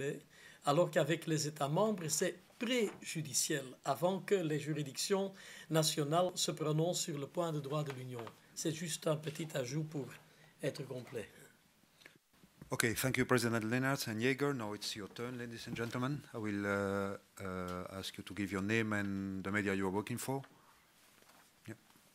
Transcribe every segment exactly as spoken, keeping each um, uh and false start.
voulez, alors qu'avec les États membres, c'est préjudiciel, avant que les juridictions nationales se prononcent sur le point de droit de l'Union. C'est juste un petit ajout pour être complet. Okay, thank you, President Lennart and Jaeger. Now it's your turn, ladies and gentlemen. I will uh, uh, ask you to give your name and the media you are working for. Yeah.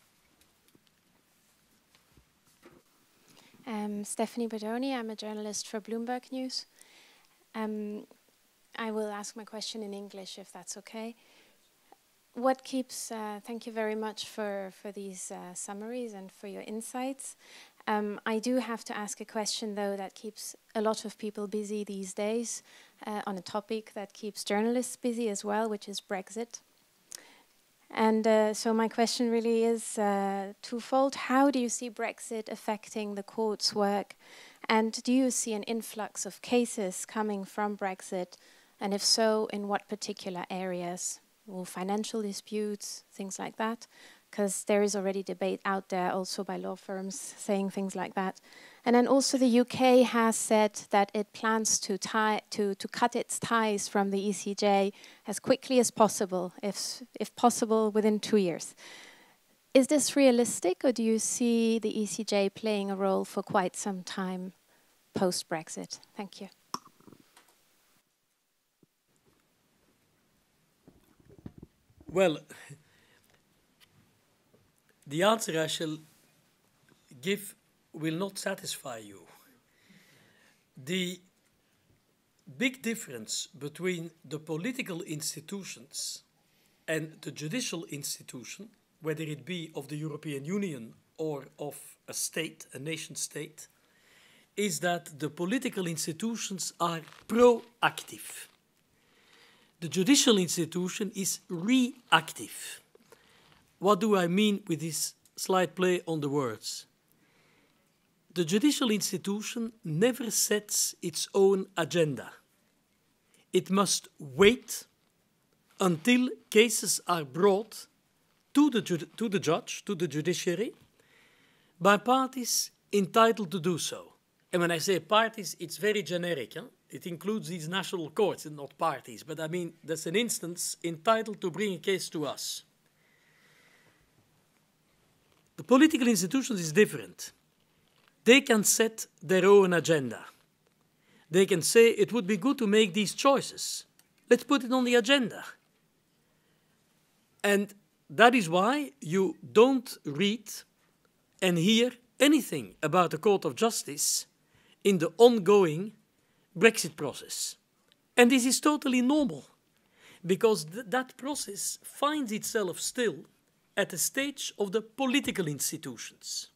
Um, Stephanie Bodoni, I'm a journalist for Bloomberg News. Um, I will ask my question in English, if that's okay. What keeps, uh, thank you very much for, for these uh, summaries and for your insights. Um, I do have to ask a question, though, that keeps a lot of people busy these days uh, on a topic that keeps journalists busy as well, which is Brexit. And uh, so my question really is uh, twofold. How do you see Brexit affecting the court's work? And do you see an influx of cases coming from Brexit? And if so, in what particular areas? Well, financial disputes, things like that? Because there is already debate out there also by law firms saying things like that. And then also the U K has said that it plans to, tie, to, to cut its ties from the E C J as quickly as possible, if, if possible within two years. Is this realistic, or do you see the E C J playing a role for quite some time post-Brexit? Thank you. Well, the answer I shall give will not satisfy you. The big difference between the political institutions and the judicial institution, whether it be of the European Union or of a state, a nation state, is that the political institutions are proactive. The judicial institution is reactive. What do I mean with this slight play on the words? The judicial institution never sets its own agenda. It must wait until cases are brought to the, to the judge, to the judiciary, by parties entitled to do so. And when I say parties, it's very generic. Huh? It includes these national courts and not parties. But I mean, that's an instance entitled to bring a case to us. The political institutions is different. They can set their own agenda. They can say it would be good to make these choices. Let's put it on the agenda. And that is why you don't read and hear anything about the Court of Justice in the ongoing Brexit process. And this is totally normal, because th that process finds itself still at the stage of the political institutions.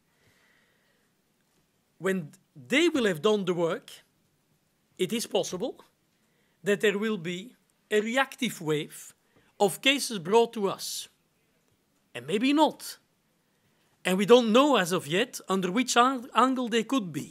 When they will have done the work, it is possible that there will be a reactive wave of cases brought to us. And maybe not. And we don't know as of yet under which angle they could be.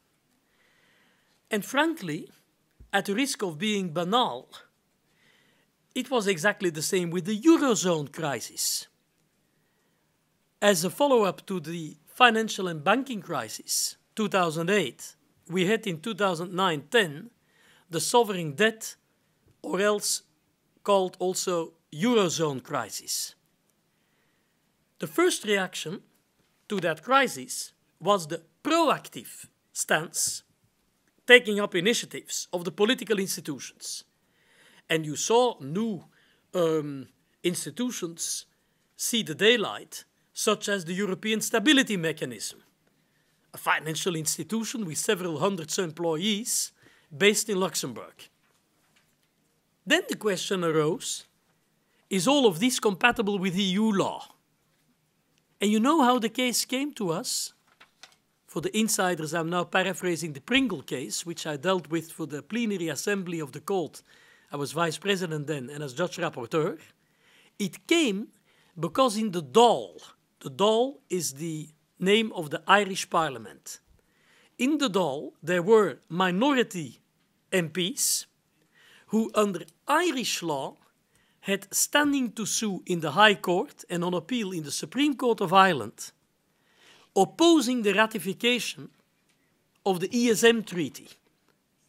And frankly, at the risk of being banal, it was exactly the same with the Eurozone crisis. As a follow-up to the financial and banking crisis, two thousand eight, we had in two thousand nine ten the sovereign debt, or else called also Eurozone crisis. The first reaction to that crisis was the proactive stance, taking up initiatives of the political institutions. And you saw new um, institutions see the daylight, such as the European Stability Mechanism, a financial institution with several hundred employees based in Luxembourg. Then the question arose, is all of this compatible with E U law? And you know how the case came to us? For the insiders, I'm now paraphrasing the Pringle case, which I dealt with for the plenary assembly of the court. I was vice president then and as judge rapporteur. It came because in the Dáil, the Dáil is the name of the Irish Parliament. In the Dáil, there were minority M Ps who, under Irish law, had standing to sue in the High Court and on appeal in the Supreme Court of Ireland, opposing the ratification of the E S M Treaty,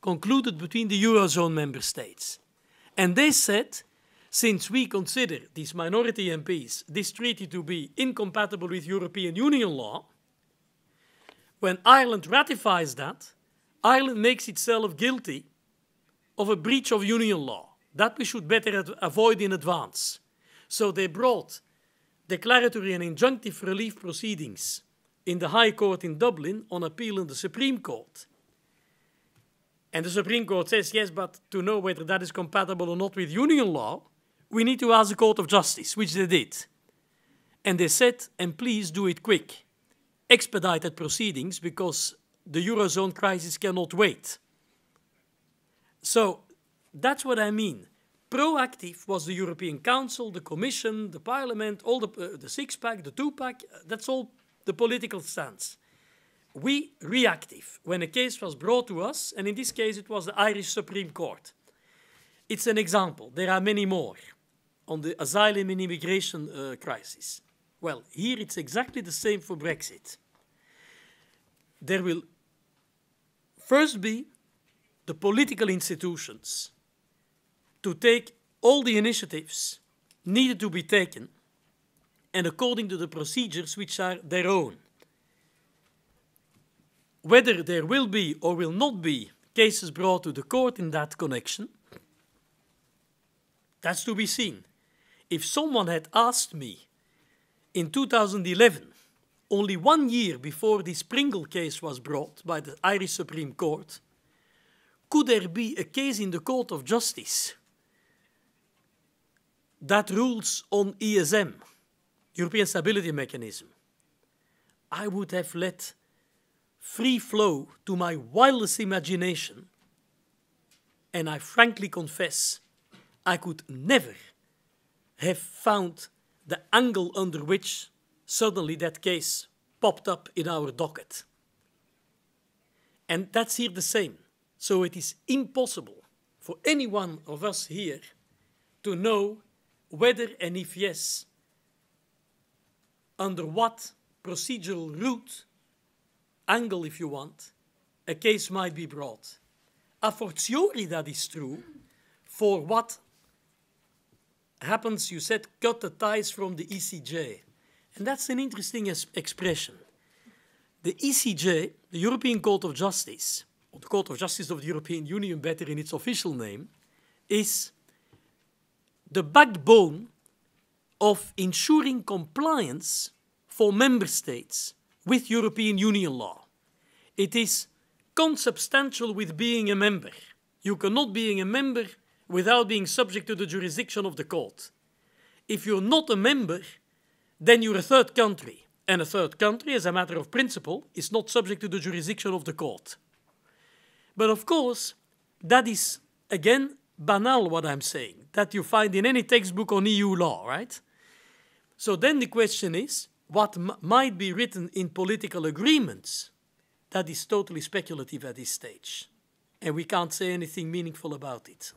concluded between the Eurozone member states. And they said, since we consider, these minority M Ps, this treaty to be incompatible with European Union law, when Ireland ratifies that, Ireland makes itself guilty of a breach of union law. That we should better avoid in advance. So they brought declaratory and injunctive relief proceedings in the High Court in Dublin on appeal in the Supreme Court. And the Supreme Court says, yes, but to know whether that is compatible or not with union law, we need to ask the Court of Justice, which they did. And they said, and please do it quick. Expedited proceedings, because the Eurozone crisis cannot wait. So that's what I mean. Proactive was the European Council, the Commission, the Parliament, all the, uh, the six-pack, the two-pack, that's all the political stance. We reactive when a case was brought to us, and in this case it was the Irish Supreme Court. It's an example. There are many more on the asylum and immigration uh, crisis. Well, here it's exactly the same for Brexit. There will first be the political institutions to take all the initiatives needed to be taken, and according to the procedures which are their own. Whether there will be or will not be cases brought to the court in that connection, that's to be seen. If someone had asked me in two thousand eleven, only one year before this Pringle case was brought by the Irish Supreme Court, could there be a case in the Court of Justice that rules on E S M, European Stability Mechanism? I would have let free flow to my wildest imagination, and I frankly confess, I could never have found the angle under which suddenly that case popped up in our docket. And that's here the same. So it is impossible for any one of us here to know whether and if yes, under what procedural route, angle if you want, a case might be brought. A fortiori that is true for what happens, you said, cut the ties from the E C J. And that's an interesting expression. The E C J, the European Court of Justice, or the Court of Justice of the European Union, better in its official name, is the backbone of ensuring compliance for member states with European Union law. It is consubstantial with being a member. You cannot be a member without being subject to the jurisdiction of the court. If you're not a member, then you're a third country. And a third country, as a matter of principle, is not subject to the jurisdiction of the court. But of course, that is, again, banal what I'm saying, that you find in any textbook on E U law, right? So then the question is, what m might be written in political agreements? That is totally speculative at this stage. And we can't say anything meaningful about it.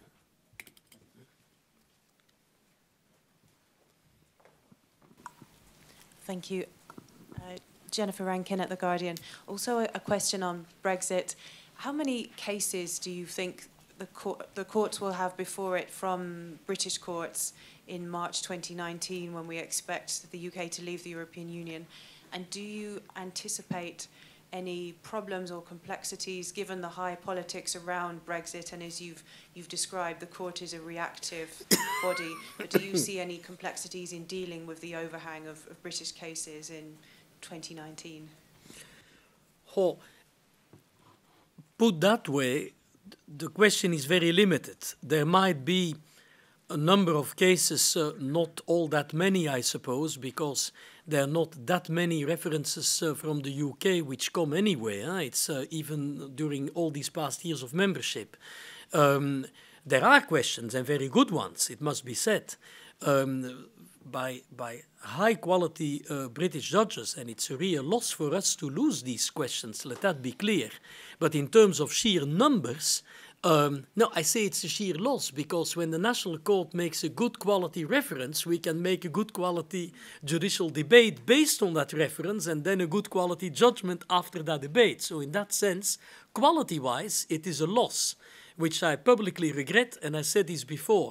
Thank you. Uh, Jennifer Rankin at The Guardian. Also a, a question on Brexit. How many cases do you think the, court, the courts will have before it from British courts in March twenty nineteen, when we expect the U K to leave the European Union? And do you anticipate any problems or complexities given the high politics around Brexit? And as you've, you've described, the court is a reactive body. But do you see any complexities in dealing with the overhang of, of British cases in twenty nineteen? Oh, put that way, the question is very limited. There might be a number of cases, uh, not all that many, I suppose, because there are not that many references uh, from the U K which come anyway. Huh? It's uh, even during all these past years of membership. Um, there are questions, and very good ones, it must be said, um, by, by high-quality uh, British judges, and it's a real loss for us to lose these questions, let that be clear. But in terms of sheer numbers, Um, no, I say it's a sheer loss, because when the National Court makes a good quality reference, we can make a good quality judicial debate based on that reference, and then a good quality judgment after that debate. So in that sense, quality-wise, it is a loss, which I publicly regret, and I said this before.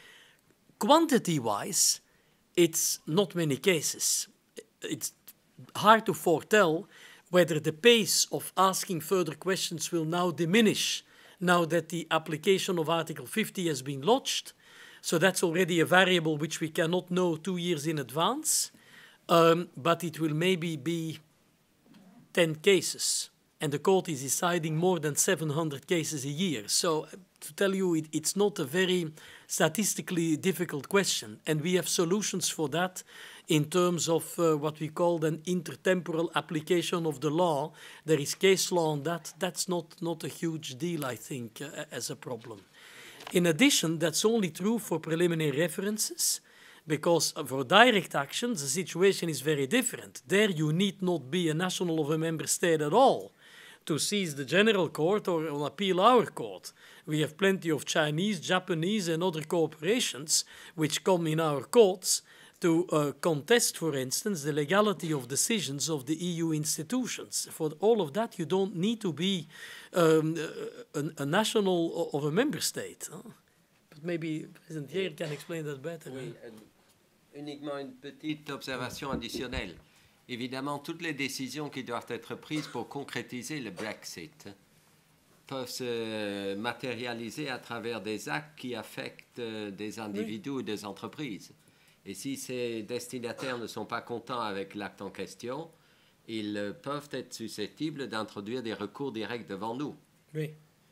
Quantity-wise, it's not many cases. It's hard to foretell whether the pace of asking further questions will now diminish now that the application of Article fifty has been lodged. So that's already a variable which we cannot know two years in advance, um, but it will maybe be ten cases. And the court is deciding more than seven hundred cases a year. So to tell you, it, it's not a very statistically difficult question. And we have solutions for that in terms of uh, what we call an intertemporal application of the law. There is case law on that. That's not, not a huge deal, I think, uh, as a problem. In addition, that's only true for preliminary references, because for direct actions, the situation is very different. There you need not be a national of a member state at all to seize the general court or on appeal our court. We have plenty of Chinese, Japanese and other corporations which come in our courts to uh, contest, for instance, the legality of decisions of the E U institutions. For all of that, you don't need to be um, a, a national of a member state. Huh? But maybe President Heer can explain that better. Oui, euh, uniquement une petite observation additionnelle. Évidemment, toutes les décisions qui doivent être prises pour concrétiser le Brexit peuvent se matérialiser à travers des actes qui affectent des individus oui. ou des entreprises. Et si ces destinataires ne sont pas contents avec l'acte en question, ils peuvent être susceptibles d'introduire des recours directs devant nous. Oui.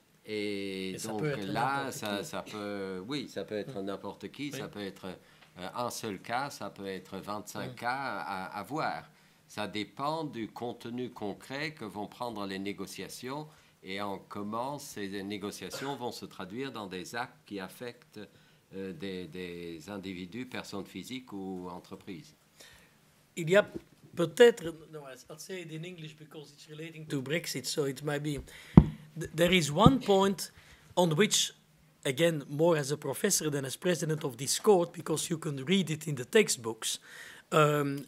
Et, Et donc là, ça, ça peut, oui, ça peut être n'importe qui, oui. ça peut être euh, un seul cas, ça peut être vingt-cinq oui. cas à, à voir. Ça dépend du contenu concret que vont prendre les négociations et en comment ces négociations vont se traduire dans des actes qui affectent euh, des, des individus, personnes physiques ou entreprises. Il y a peut-être, no, I'll say it in English because it's relating to Brexit, so it might be. There is one point on which, again, more as a professor than as president of this court, because you can read it in the textbooks, um,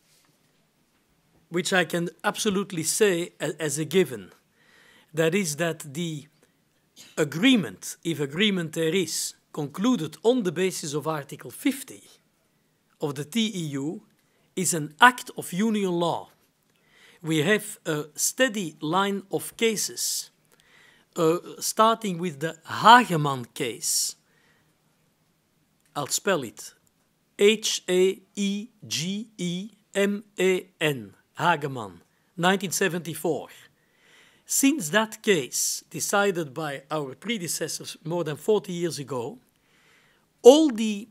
which I can absolutely say as, as a given. That is that the agreement, if agreement there is, concluded on the basis of Article fifty of the T E U is an act of union law. We have a steady line of cases, uh, starting with the Hageman case. I'll spell it. H A E G E M A N. Hageman, nineteen seventy-four. Since that case, decided by our predecessors more than forty years ago, all the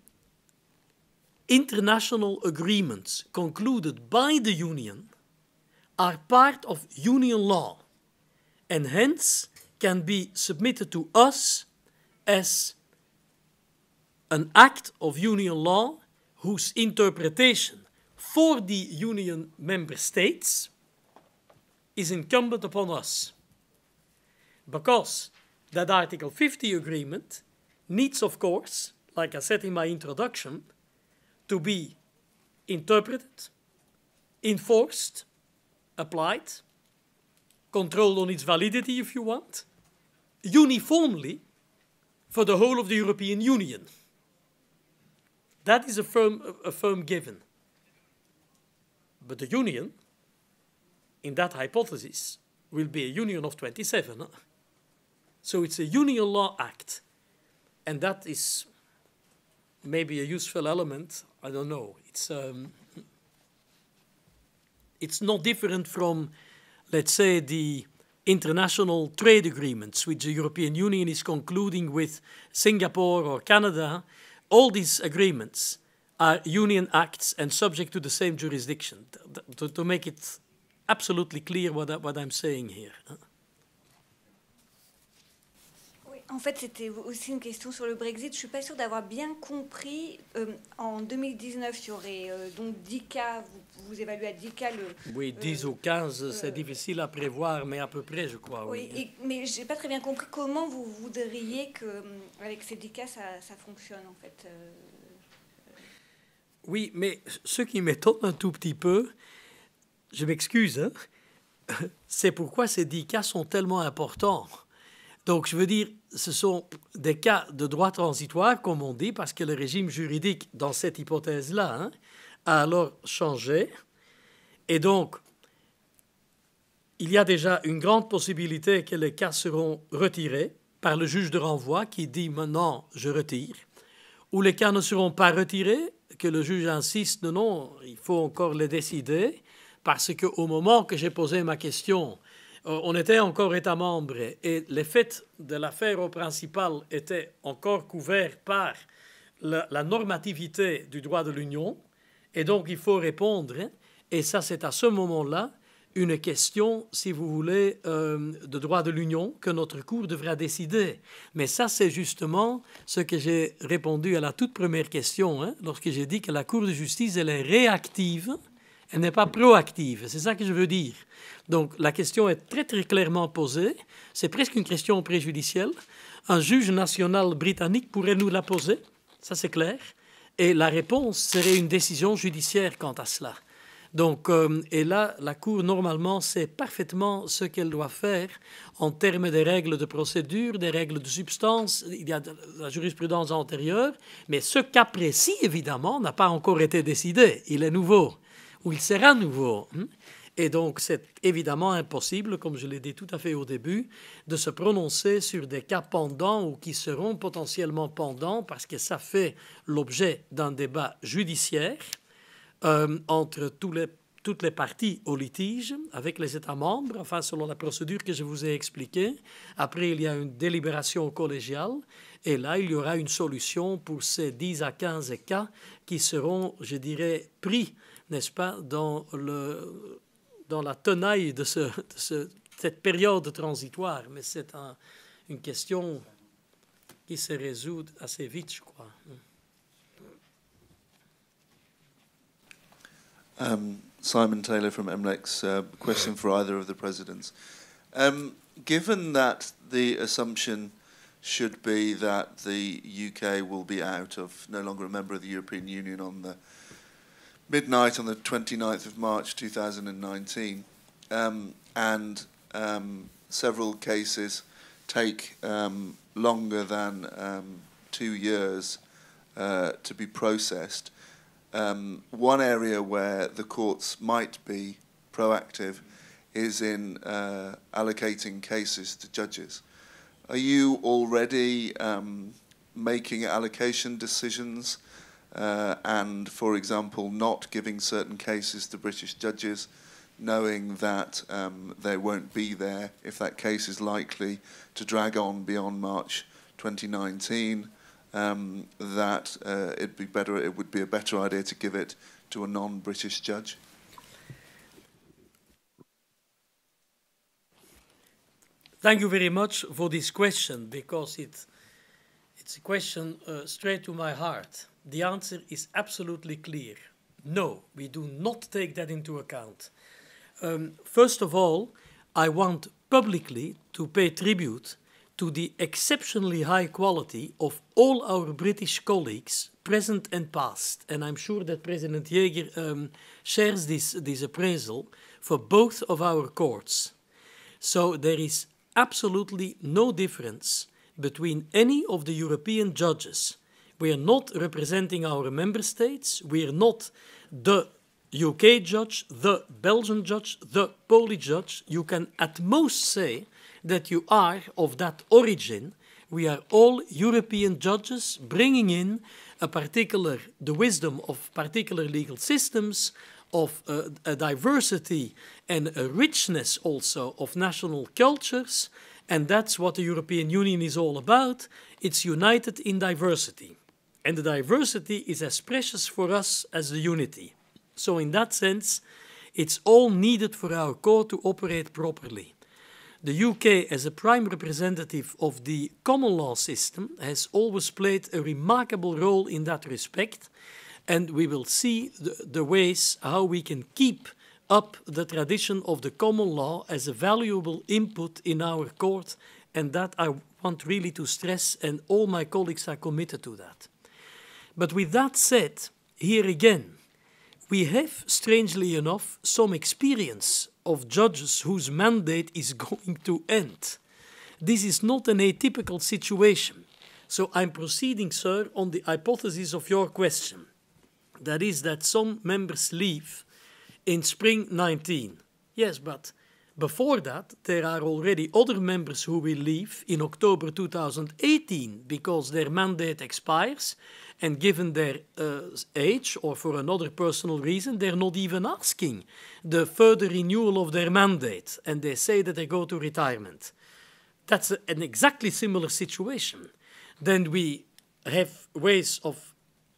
international agreements concluded by the Union are part of Union law and hence can be submitted to us as an act of Union law whose interpretation for the Union member states is incumbent upon us. Because that Article fifty agreement needs, of course, like I said in my introduction, to be interpreted, enforced, applied, controlled on its validity, if you want, uniformly for the whole of the European Union. That is a firm, a firm given. But the Union, in that hypothesis, will be a union of twenty-seven. Huh? So it's a Union Law Act. And that is maybe a useful element. I don't know. It's, um, it's not different from, let's say, the international trade agreements which the European Union is concluding with Singapore or Canada. All these agreements are union acts and subject to the same jurisdiction, to, to make it absolutely clear what, I, what I'm saying here. Oui, en fait, c'était aussi une question sur le Brexit. Je ne suis pas sûre d'avoir bien compris. Euh, en deux mille dix-neuf, il y aurait euh, donc dix cas, vous, vous évaluez à dix cas le... Oui, dix euh, ou quinze, euh, c'est difficile à prévoir, mais à peu près, je crois. Oui, Oui, et, mais je n'ai pas très bien compris comment vous voudriez qu'avec ces dix cas, ça, ça fonctionne, en fait. Euh... Oui, mais ce qui m'étonne un tout petit peu, je m'excuse, hein, c'est pourquoi ces dix cas sont tellement importants. Donc, je veux dire, ce sont des cas de droit transitoire, comme on dit, parce que le régime juridique, dans cette hypothèse-là, hein, a alors changé. Et donc, il y a déjà une grande possibilité que les cas seront retirés par le juge de renvoi qui dit maintenant, je retire. Ou les cas ne seront pas retirés, que le juge insiste, non, non, il faut encore les décider, parce qu'au moment que j'ai posé ma question, on était encore État membre et les faits de l'affaire au principal étaient encore couverts par la, la normativité du droit de l'Union. Et donc, il faut répondre. Et ça, c'est à ce moment-là une question, si vous voulez, euh, de droit de l'Union que notre Cour devra décider. Mais ça, c'est justement ce que j'ai répondu à la toute première question, hein, lorsque j'ai dit que la Cour de justice, elle est réactive. Elle n'est pas proactive, c'est ça que je veux dire. Donc la question est très très clairement posée, c'est presque une question préjudicielle. Un juge national britannique pourrait nous la poser, ça c'est clair, et la réponse serait une décision judiciaire quant à cela. Donc, euh, et là, la Cour, normalement, sait parfaitement ce qu'elle doit faire en termes des règles de procédure, des règles de substance. Il y a de la jurisprudence antérieure, mais ce cas précis, évidemment, n'a pas encore été décidé. Il est nouveau, ou il sera nouveau. Et donc, c'est évidemment impossible, comme je l'ai dit tout à fait au début, de se prononcer sur des cas pendants ou qui seront potentiellement pendants, parce que ça fait l'objet d'un débat judiciaire euh, entre tous les, toutes les parties au litige, avec les États membres, enfin, selon la procédure que je vous ai expliquée. Après, il y a une délibération collégiale, et là, il y aura une solution pour ces dix à quinze cas qui seront, je dirais, pris, n'est-ce pas, dans le... dans la tenaille de, ce, de ce, cette période transitoire. Mais c'est un, une question qui se résout assez vite, je crois. Um, Simon Taylor from M L E X. Uh, question for either of the presidents. Um, given that the assumption should be that the U K will be out of, no longer a member of the European Union on the midnight on the twenty-ninth of March two thousand nineteen, um, and um, several cases take um, longer than um, two years uh, to be processed. Um, one area where the courts might be proactive is in uh, allocating cases to judges. Are you already um, making allocation decisions Uh, and, for example, not giving certain cases to British judges, knowing that um, they won't be there if that case is likely to drag on beyond March twenty nineteen, um, that uh, it'd be better, it would be a better idea to give it to a non-British judge? Thank you very much for this question, because it, it's a question uh, straight to my heart. The answer is absolutely clear. No, we do not take that into account. Um, first of all, I want publicly to pay tribute to the exceptionally high quality of all our British colleagues, present and past. And I'm sure that President Jaeger um, shares this, this appraisal for both of our courts. So there is absolutely no difference between any of the European judges. We are not representing our member states. We are not the U K judge, the Belgian judge, the Polish judge. You can at most say that you are of that origin. We are all European judges bringing in a particular, the wisdom of particular legal systems, of uh, a diversity and a richness also of national cultures. And that's what the European Union is all about. It's united in diversity. And the diversity is as precious for us as the unity. So in that sense, it's all needed for our court to operate properly. The U K, as a prime representative of the common law system, has always played a remarkable role in that respect. and we will see the, the ways how we can keep up the tradition of the common law as a valuable input in our court, and that I want really to stress, and all my colleagues are committed to that. But with that said, here again, we have, strangely enough, some experience of judges whose mandate is going to end. This is not an atypical situation. So I'm proceeding, sir, on the hypothesis of your question. That is that some members leave in spring nineteen. Yes, but before that, there are already other members who will leave in October two thousand eighteen because their mandate expires, and given their uh, age or for another personal reason, they're not even asking the further renewal of their mandate, and they say that they go to retirement. That's a, an exactly similar situation. Then we have ways of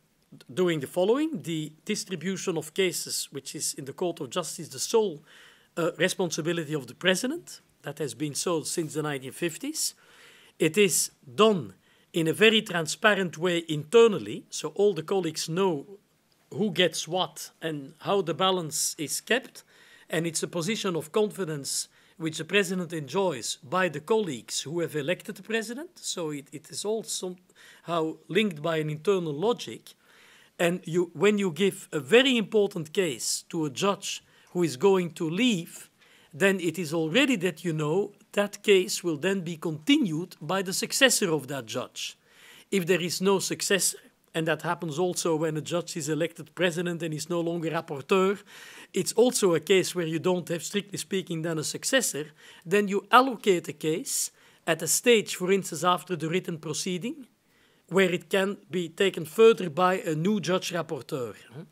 doing the following: the distribution of cases, which is in the Court of Justice the sole uh, responsibility of the President. That has been so since the nineteen fifties. It is done in a very transparent way internally, so all the colleagues know who gets what and how the balance is kept, and it's a position of confidence which the President enjoys by the colleagues who have elected the President, so it, it is all somehow linked by an internal logic. And you, when you give a very important case to a judge who is going to leave, then it is already that you know that case will then be continued by the successor of that judge. If there is no successor, and that happens also when a judge is elected president and is no longer rapporteur, it's also a case where you don't have, strictly speaking, then a successor, then you allocate a case at a stage, for instance, after the written proceeding, where it can be taken further by a new judge rapporteur.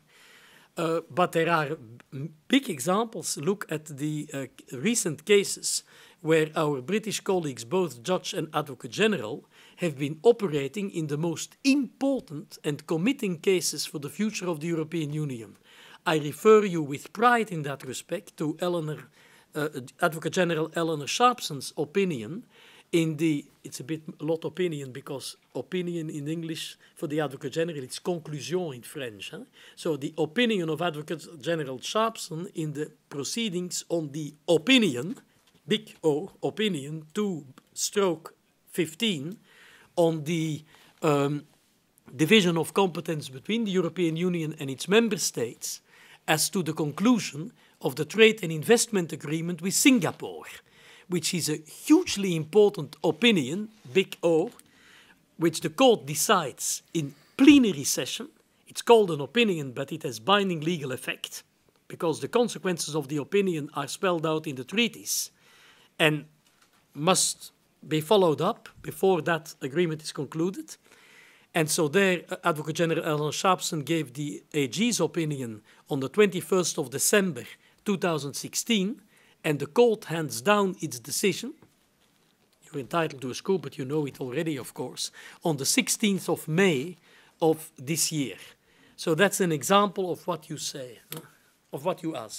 Uh, but there are big examples. Look at the uh, recent cases where our British colleagues, both Judge and Advocate General, have been operating in the most important and committing cases for the future of the European Union. I refer you with pride in that respect to Eleanor, uh, Advocate General Eleanor Sharpson's opinion in the, it's a bit a lot opinion because opinion in English for the Advocate General, it's conclusion in French. Huh? So the opinion of Advocate General Sharpson in the proceedings on the opinion, big O, opinion two stroke fifteen, on the um, division of competence between the European Union and its member states as to the conclusion of the trade and investment agreement with Singapore, which is a hugely important opinion, big O, which the court decides in plenary session. It's called an opinion, but it has binding legal effect because the consequences of the opinion are spelled out in the treaties and must be followed up before that agreement is concluded. And so there, Advocate General Eleanor Sharpson gave the A G's opinion on the twenty-first of December two thousand sixteen, and the court hands down its decision. You're entitled to a scoop, but you know it already, of course, on the sixteenth of May of this year. So that's an example of what you say, of what you ask.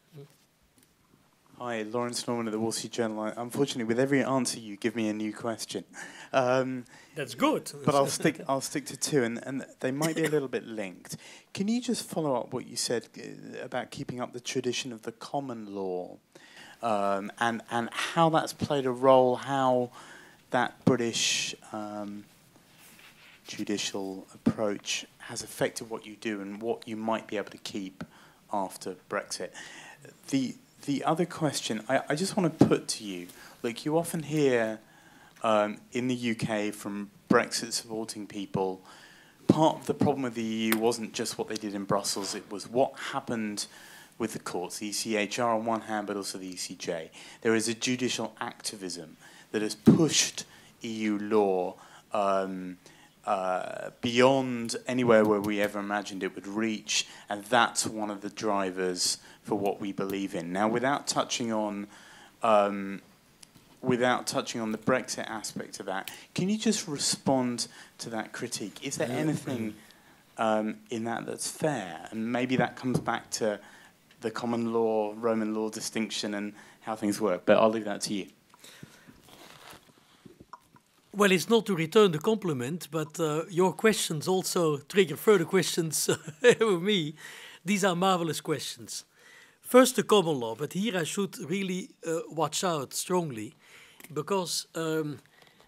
Hi, Lawrence Norman of the Wall Street Journal. Unfortunately, with every answer, you give me a new question. Um, That's good. But I'll stick. I'll stick to two, and, and they might be a little bit linked. Can you just follow up what you said uh, about keeping up the tradition of the common law, um, and and how that's played a role, how that British um, judicial approach has affected what you do, and what you might be able to keep after Brexit. The The other question I, I just want to put to you, like you often hear um, in the U K from Brexit supporting people, part of the problem with the E U wasn't just what they did in Brussels, it was what happened with the courts, the E C H R on one hand, but also the E C J. There is a judicial activism that has pushed E U law um, uh, beyond anywhere where we ever imagined it would reach, and that's one of the drivers for what we believe in. Now, without touching on, um, without touching on the Brexit aspect of that, can you just respond to that critique? Is there anything um, in that that's fair? And maybe that comes back to the common law, Roman law distinction and how things work. But I'll leave that to you. Well, it's not to return the compliment, but uh, your questions also trigger further questions with me. These are marvelous questions. First, the common law, but here I should really uh, watch out strongly, because um,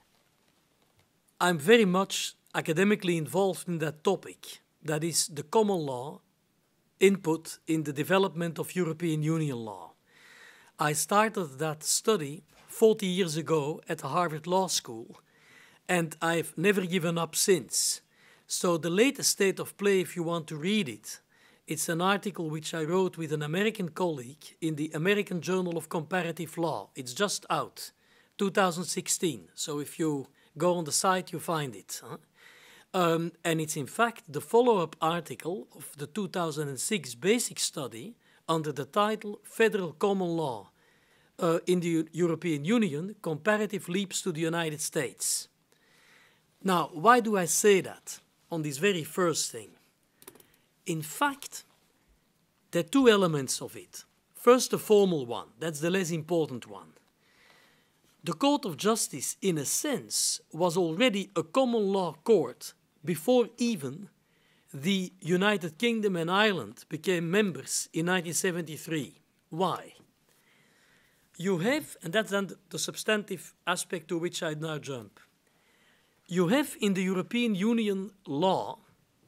I'm very much academically involved in that topic. That is the common law input in the development of European Union law. I started that study forty years ago at the Harvard Law School, and I've never given up since. So the latest state of play, if you want to read it, it's an article which I wrote with an American colleague in the American Journal of Comparative Law. It's just out, two thousand sixteen. So if you go on the site, you find it. Huh? Um, and it's in fact the follow-up article of the two thousand six basic study under the title Federal Common Law uh, in the U European Union, Comparative Leaps to the United States. Now, why do I say that on this very first thing? In fact, there are two elements of it. First, the formal one. That's the less important one. The Court of Justice, in a sense, was already a common law court before even the United Kingdom and Ireland became members in nineteen seventy-three. Why? You have, and that's then the substantive aspect to which I now jump, you have in the European Union law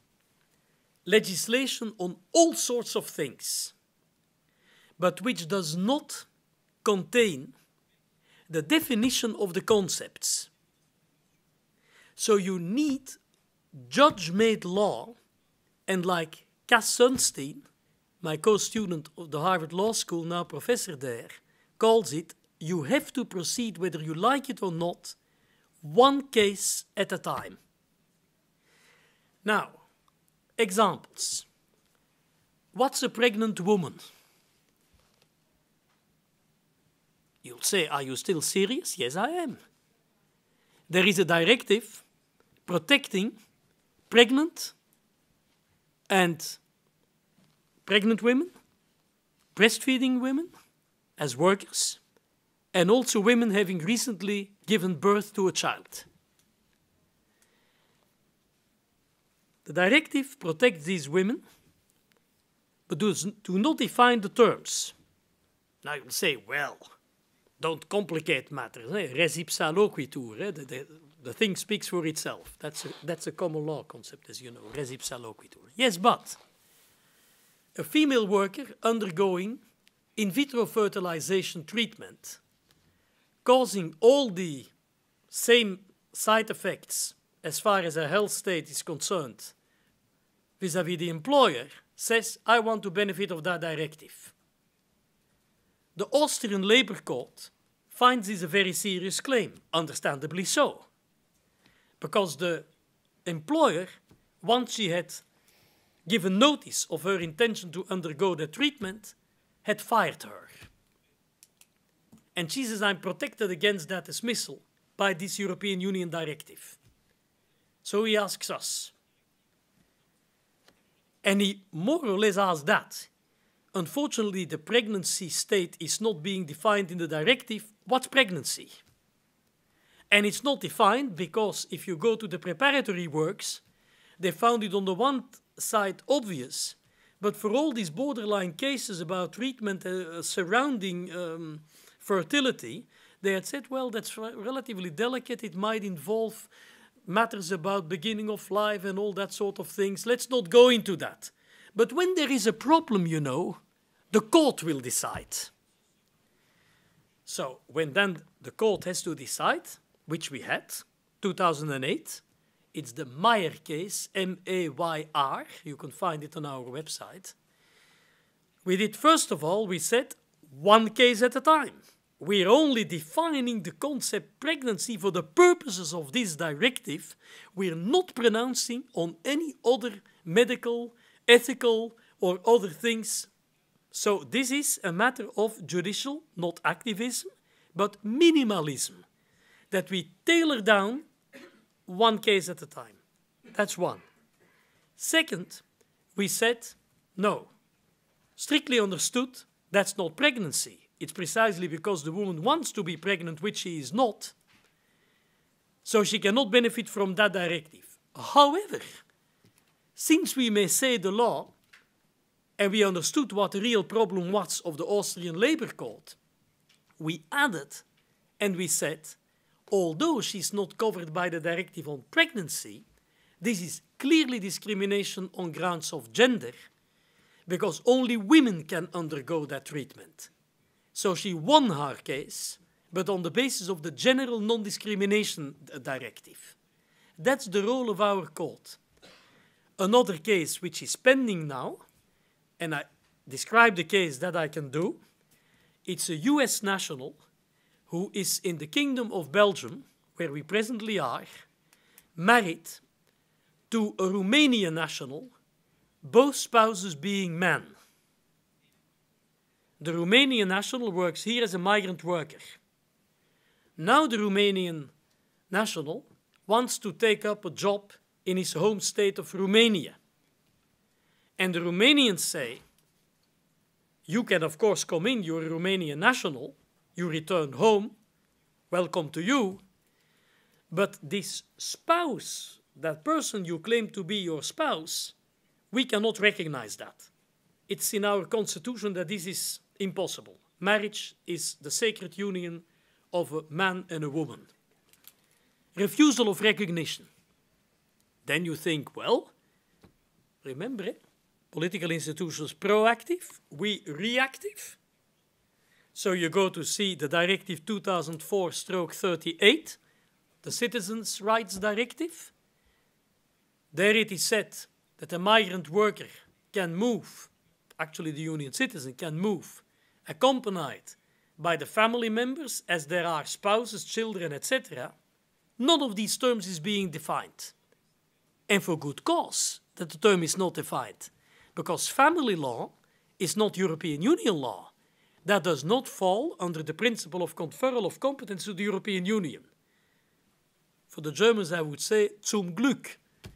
legislation on all sorts of things, but which does not contain the definition of the concepts. So you need judge-made law, and like Cass Sunstein, my co-student of the Harvard Law School, now professor there, calls it, you have to proceed, whether you like it or not, one case at a time. Now, examples. What's a pregnant woman? You'll say, are you still serious? Yes, I am. There is a directive protecting pregnant and pregnant women, breastfeeding women as workers, and also women having recently given birth to a child. The directive protects these women, but does do not define the terms. Now you'll say, well, don't complicate matters. Eh? Res ipsa loquitur. Eh? The, the, the thing speaks for itself. That's a, that's a common law concept, as you know. Res ipsa loquitur. Yes, but a female worker undergoing in vitro fertilization treatment, causing all the same side effects as far as her health state is concerned vis-à-vis the employer, says, I want to benefit of that directive. The Austrian Labor Court finds this a very serious claim, understandably so, because the employer, once she had given notice of her intention to undergo the treatment, had fired her. And she says, I'm protected against that dismissal by this European Union directive. So he asks us, and he more or less asks that. Unfortunately, the pregnancy state is not being defined in the directive. What's pregnancy? And it's not defined because if you go to the preparatory works, they found it on the one side obvious, but for all these borderline cases about treatment uh, surrounding um, fertility, they had said, well, that's relatively delicate. It might involve matters about beginning of life and all that sort of things. Let's not go into that. But when there is a problem, you know, the court will decide. So when then the court has to decide, which we had, two thousand eight, it's the Mayer case, M A Y R. You can find it on our website. We did, first of all, we said one case at a time. We're only defining the concept pregnancy for the purposes of this directive. We're not pronouncing on any other medical, ethical, or other things. So this is a matter of judicial, not activism, but minimalism, that we tailor down one case at a time. That's one. Second, we said, no, strictly understood, that's not pregnancy. It's precisely because the woman wants to be pregnant, which she is not, So she cannot benefit from that directive. However, since we may say the law, and we understood what the real problem was of the Austrian Labor Code, we added and we said, although she's not covered by the directive on pregnancy, this is clearly discrimination on grounds of gender, because only women can undergo that treatment. So she won her case, but on the basis of the general non-discrimination directive. That's the role of our code. Another case which is pending now, and I describe the case that I can do, it's a U S national who is in the Kingdom of Belgium, where we presently are, married to a Romanian national, both spouses being men. The Romanian national works here as a migrant worker. Now the Romanian national wants to take up a job in his home state of Romania. And the Romanians say, you can of course come in, you're a Romanian national, you return home, welcome to you, but this spouse, that person you claim to be your spouse, we cannot recognize that. It's in our constitution that this is impossible. Marriage is the sacred union of a man and a woman. Refusal of recognition. Then you think, well, remember it, political institutions proactive, we reactive. So you go to see the Directive two thousand four thirty-eight, the Citizens' Rights Directive. There it is said that a migrant worker can move, actually the union citizen can move, accompanied by the family members as there are spouses, children, et cetera. None of these terms is being defined. And for good cause that the term is not defined, because family law is not European Union law. That does not fall under the principle of conferral of competence to the European Union. For the Germans, I would say, zum Glück.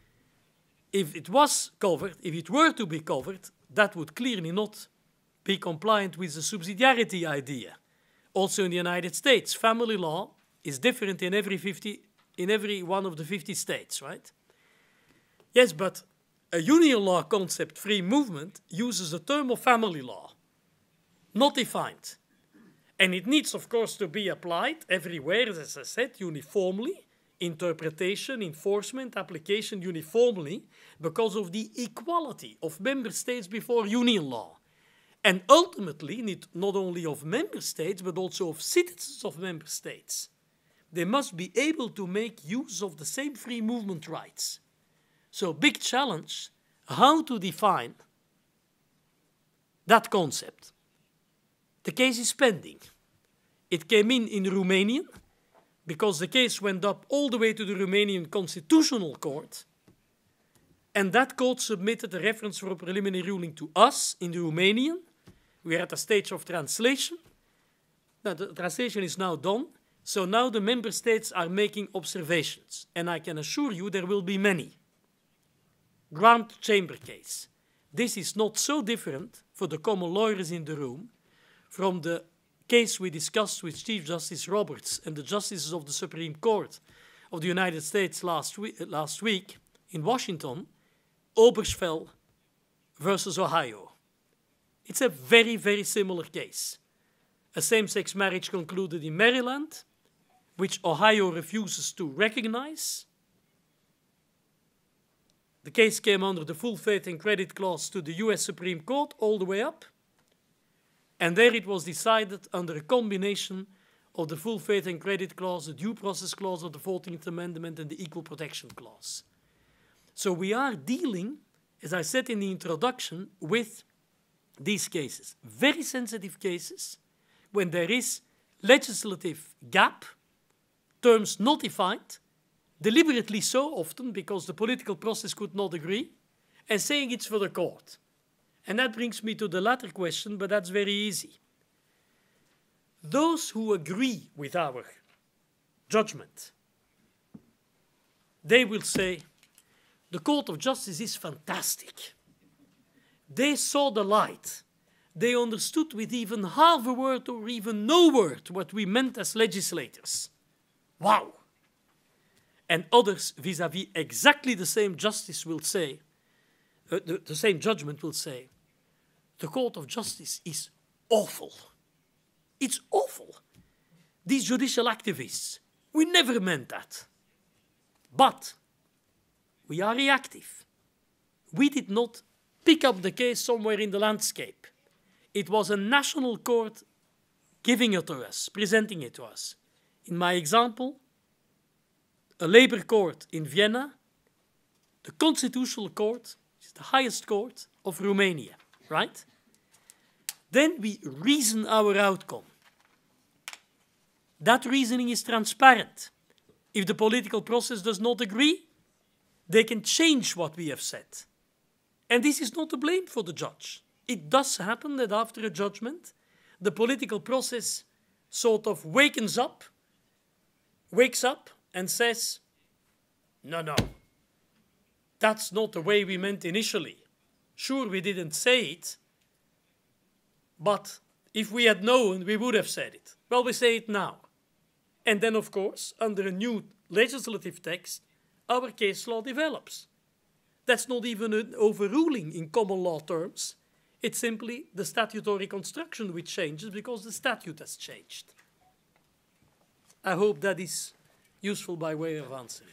If it was covered, if it were to be covered, that would clearly not be compliant with the subsidiarity idea. Also in the United States, family law is different in every, fifty, in every one of the fifty states, right? Yes, but a union law concept, free movement, uses the term of family law, not defined. And it needs, of course, to be applied everywhere, as I said, uniformly, interpretation, enforcement, application uniformly, because of the equality of member states before union law. And ultimately, not only of member states, but also of citizens of member states. They must be able to make use of the same free movement rights. So, big challenge, how to define that concept. The case is pending. It came in in Romanian, because the case went up all the way to the Romanian Constitutional Court, and that court submitted a reference for a preliminary ruling to us in the Romanian. We are at a stage of translation. Now, the translation is now done, so now the member states are making observations, and I can assure you there will be many. Grand Chamber case. This is not so different for the common lawyers in the room from the case we discussed with Chief Justice Roberts and the justices of the Supreme Court of the United States last, we last week in Washington, Obergefell versus Ohio. It's a very, very similar case. A same-sex marriage concluded in Maryland, which Ohio refuses to recognize. The case came under the full faith and credit clause to the U S Supreme Court all the way up. And there it was decided under a combination of the full faith and credit clause, the due process clause of the fourteenth Amendment, and the equal protection clause. So we are dealing, as I said in the introduction, with these cases, very sensitive cases, when there is legislative gap, terms not defined, deliberately so often because the political process could not agree, and saying it's for the court. And that brings me to the latter question, but that's very easy. Those who agree with our judgment, they will say, the Court of Justice is fantastic. They saw the light. They understood with even half a word or even no word what we meant as legislators. Wow! and others vis-à-vis exactly the same justice will say, uh, the, the same judgment will say, the Court of Justice is awful. It's awful. These judicial activists, we never meant that. But we are reactive. We did not pick up the case somewhere in the landscape. It was a national court giving it to us, presenting it to us. In my example, a labor court in Vienna, the constitutional court, which is the highest court of Romania, right? Then we reason our outcome. That reasoning is transparent. If the political process does not agree, they can change what we have said. And this is not a blame for the judge. It does happen that after a judgment, the political process sort of wakens up, wakes up and says, no, no, that's not the way we meant initially. Sure, we didn't say it, but if we had known, we would have said it. Well, we say it now. And then, of course, under a new legislative text, our case law develops. That's not even an overruling in common law terms. It's simply the statutory construction which changes because the statute has changed. I hope that is useful by way of answer.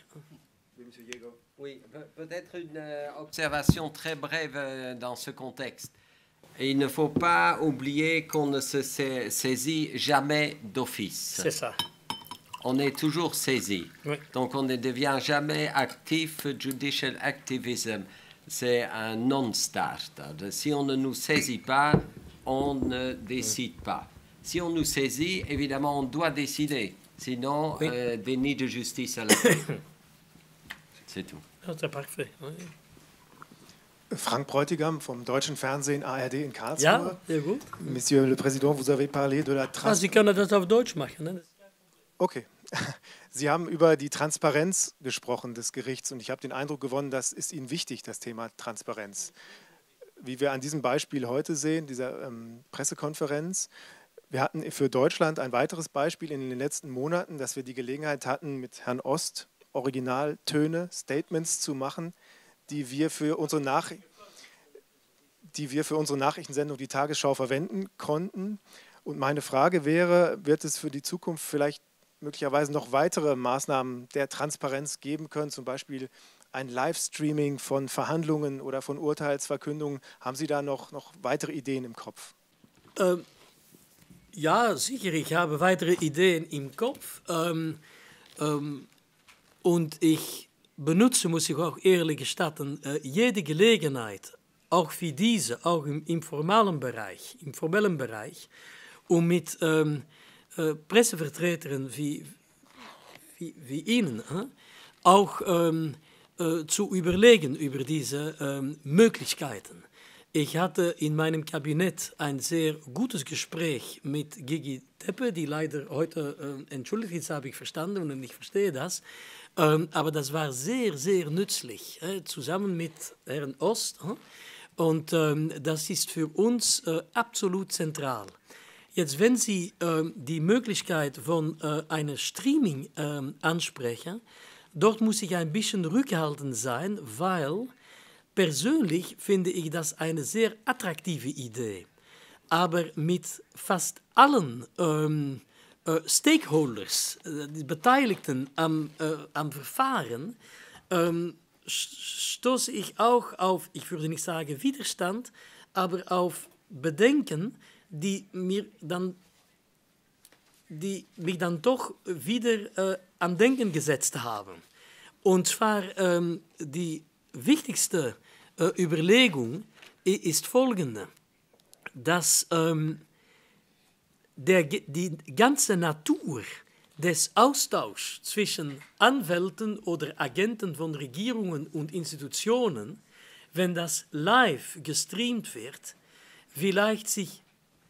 Oui, peut-être une euh, observation très brève euh, dans ce contexte. Et il ne faut pas oublier qu'on ne se sa- saisit jamais d'office. C'est ça. On est toujours saisi. Oui. Donc on ne devient jamais actif. Judicial activism, c'est un non-start. Si on ne nous saisit pas, on ne décide pas. Si on nous saisit, évidemment, on doit décider. Sinon, Oui. euh, déni de justice à la fin. C'est tout. Dat is parfait. Oui. Frank Bräutigam vom deutschen Fernsehen A R D in Karlsruhe. Ja, sehr gut. Monsieur le Président, vous avez parlé de la Ah, Transparenz. Sie können das auf Deutsch machen. Ne? Okay. Sie haben über die Transparenz gesprochen des Gerichts und ich habe den Eindruck gewonnen, das ist Ihnen wichtig, das Thema Transparenz. Wie wir an diesem Beispiel heute sehen, dieser ähm, Pressekonferenz. Wir hatten für Deutschland ein weiteres Beispiel in den letzten Monaten, dass wir die Gelegenheit hatten, mit Herrn Ost Originaltöne, Statements zu machen, die wir für unsere Nach- die wir für unsere Nachrichtensendung Die Tagesschau verwenden konnten. Und meine Frage wäre, wird es für die Zukunft vielleicht möglicherweise noch weitere Maßnahmen der Transparenz geben können, zum Beispiel ein Livestreaming von Verhandlungen oder von Urteilsverkündungen? Haben Sie da noch, noch weitere Ideen im Kopf? Ähm, ja, sicher, ich habe weitere Ideen im Kopf. Ähm, ähm, und ich benutze, muss ich auch ehrlich gestatten, äh, jede Gelegenheit, auch wie diese, auch im informalen Bereich, im formellen Bereich, um mit ähm, äh, Pressevertretern wie, wie, wie Ihnen äh, auch ähm, äh, zu überlegen über diese ähm, Möglichkeiten. Ich hatte in meinem Kabinett ein sehr gutes Gespräch mit Gigi Tepe, die leider heute äh, entschuldigt ist, habe ich verstanden und ich verstehe das. Ähm, aber das war sehr, sehr nützlich, äh, zusammen mit Herrn Ost. Äh, und ähm, das ist für uns äh, absolut zentral. Jetzt, wenn Sie äh, die Möglichkeit von äh, einer Streaming äh, ansprechen, dort muss ich ein bisschen rückhaltend sein, weil persönlich finde ich das eine sehr attraktive Idee. Aber mit fast allen ähm, äh, Stakeholders, äh, die Beteiligten am, äh, am Verfahren, ähm, stoße ich auch auf, ich würde nicht sagen Widerstand, aber auf Bedenken, die mir dann, die mich dann doch wieder äh, am Denken gesetzt haben. Und zwar ähm, die wichtigste äh, Überlegung ist folgende, dass ähm, der, die ganze Natur des Austauschs zwischen Anwälten oder Agenten von Regierungen und Institutionen, wenn das live gestreamt wird, vielleicht sich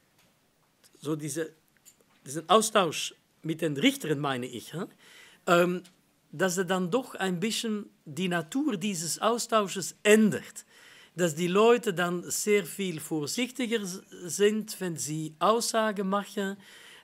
so diese, diesen Austausch mit den Richtern, meine ich, ähm, dass er dann doch ein bisschen die Natur dieses Austausches ändert. Dass die Leute dann sehr viel vorsichtiger sind, wenn sie Aussagen machen,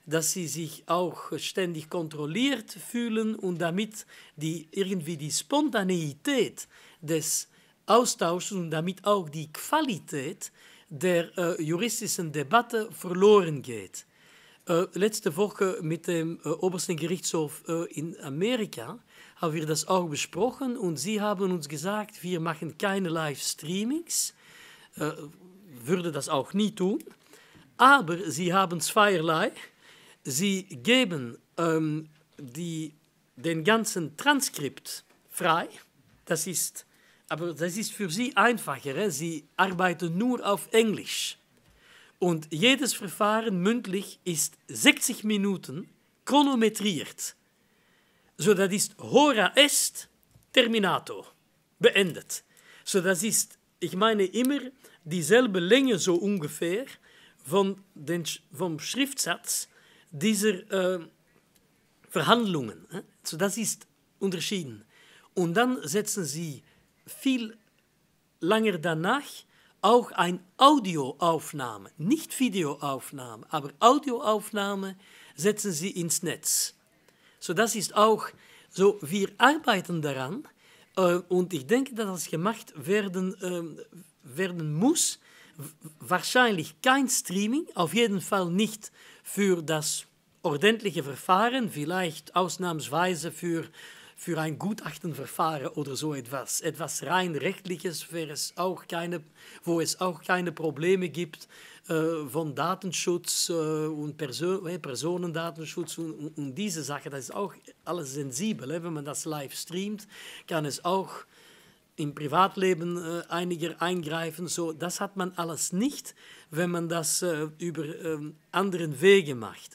dass sie sich auch ständig kontrolliert fühlen und damit die, irgendwie die Spontaneität des Austauschs und damit auch die Qualität der äh, juristischen Debatte verloren geht. Äh, letzte Woche mit dem äh, obersten Gerichtshof äh, in Amerika haben wir das auch besprochen und sie haben uns gesagt, wir machen keine Livestreamings, äh, würde das auch nie tun, aber sie haben zweierlei. Sie geben ähm, die, den ganzen Transkript frei, das ist, aber das ist für sie einfacher, hè? Sie arbeiten nur auf Englisch. Und jedes Verfahren mündlich ist sechzig Minuten chronometriert. So, das ist hora est, terminator, beendet. So, das ist, ich meine, immer dieselbe Länge so ungefähr von den, vom Schriftsatz dieser äh, Verhandlungen. So, das ist unterschieden. Und dann setzen sie viel länger danach auch eine Audioaufnahme, nicht Videoaufnahme, aber Audioaufnahme setzen sie ins Netz. So, das ist auch so, wir arbeiten daran äh, und ich denke, dass das gemacht werden, äh, werden muss. Wahrscheinlich kein Streaming, auf jeden Fall nicht für das ordentliche Verfahren, vielleicht ausnahmsweise für, für ein Gutachtenverfahren oder so etwas. Etwas rein rechtliches, wäre es auch keine, wo es auch keine Probleme gibt äh, von Datenschutz äh, und Perso äh, Personendatenschutz und, und, und diese Sache. Das ist auch alles sensibel. Äh, wenn man das live streamt, kann es auch im Privatleben äh, einiger eingreifen. So, das hat man alles nicht, wenn man das äh, über äh, anderen Wege macht.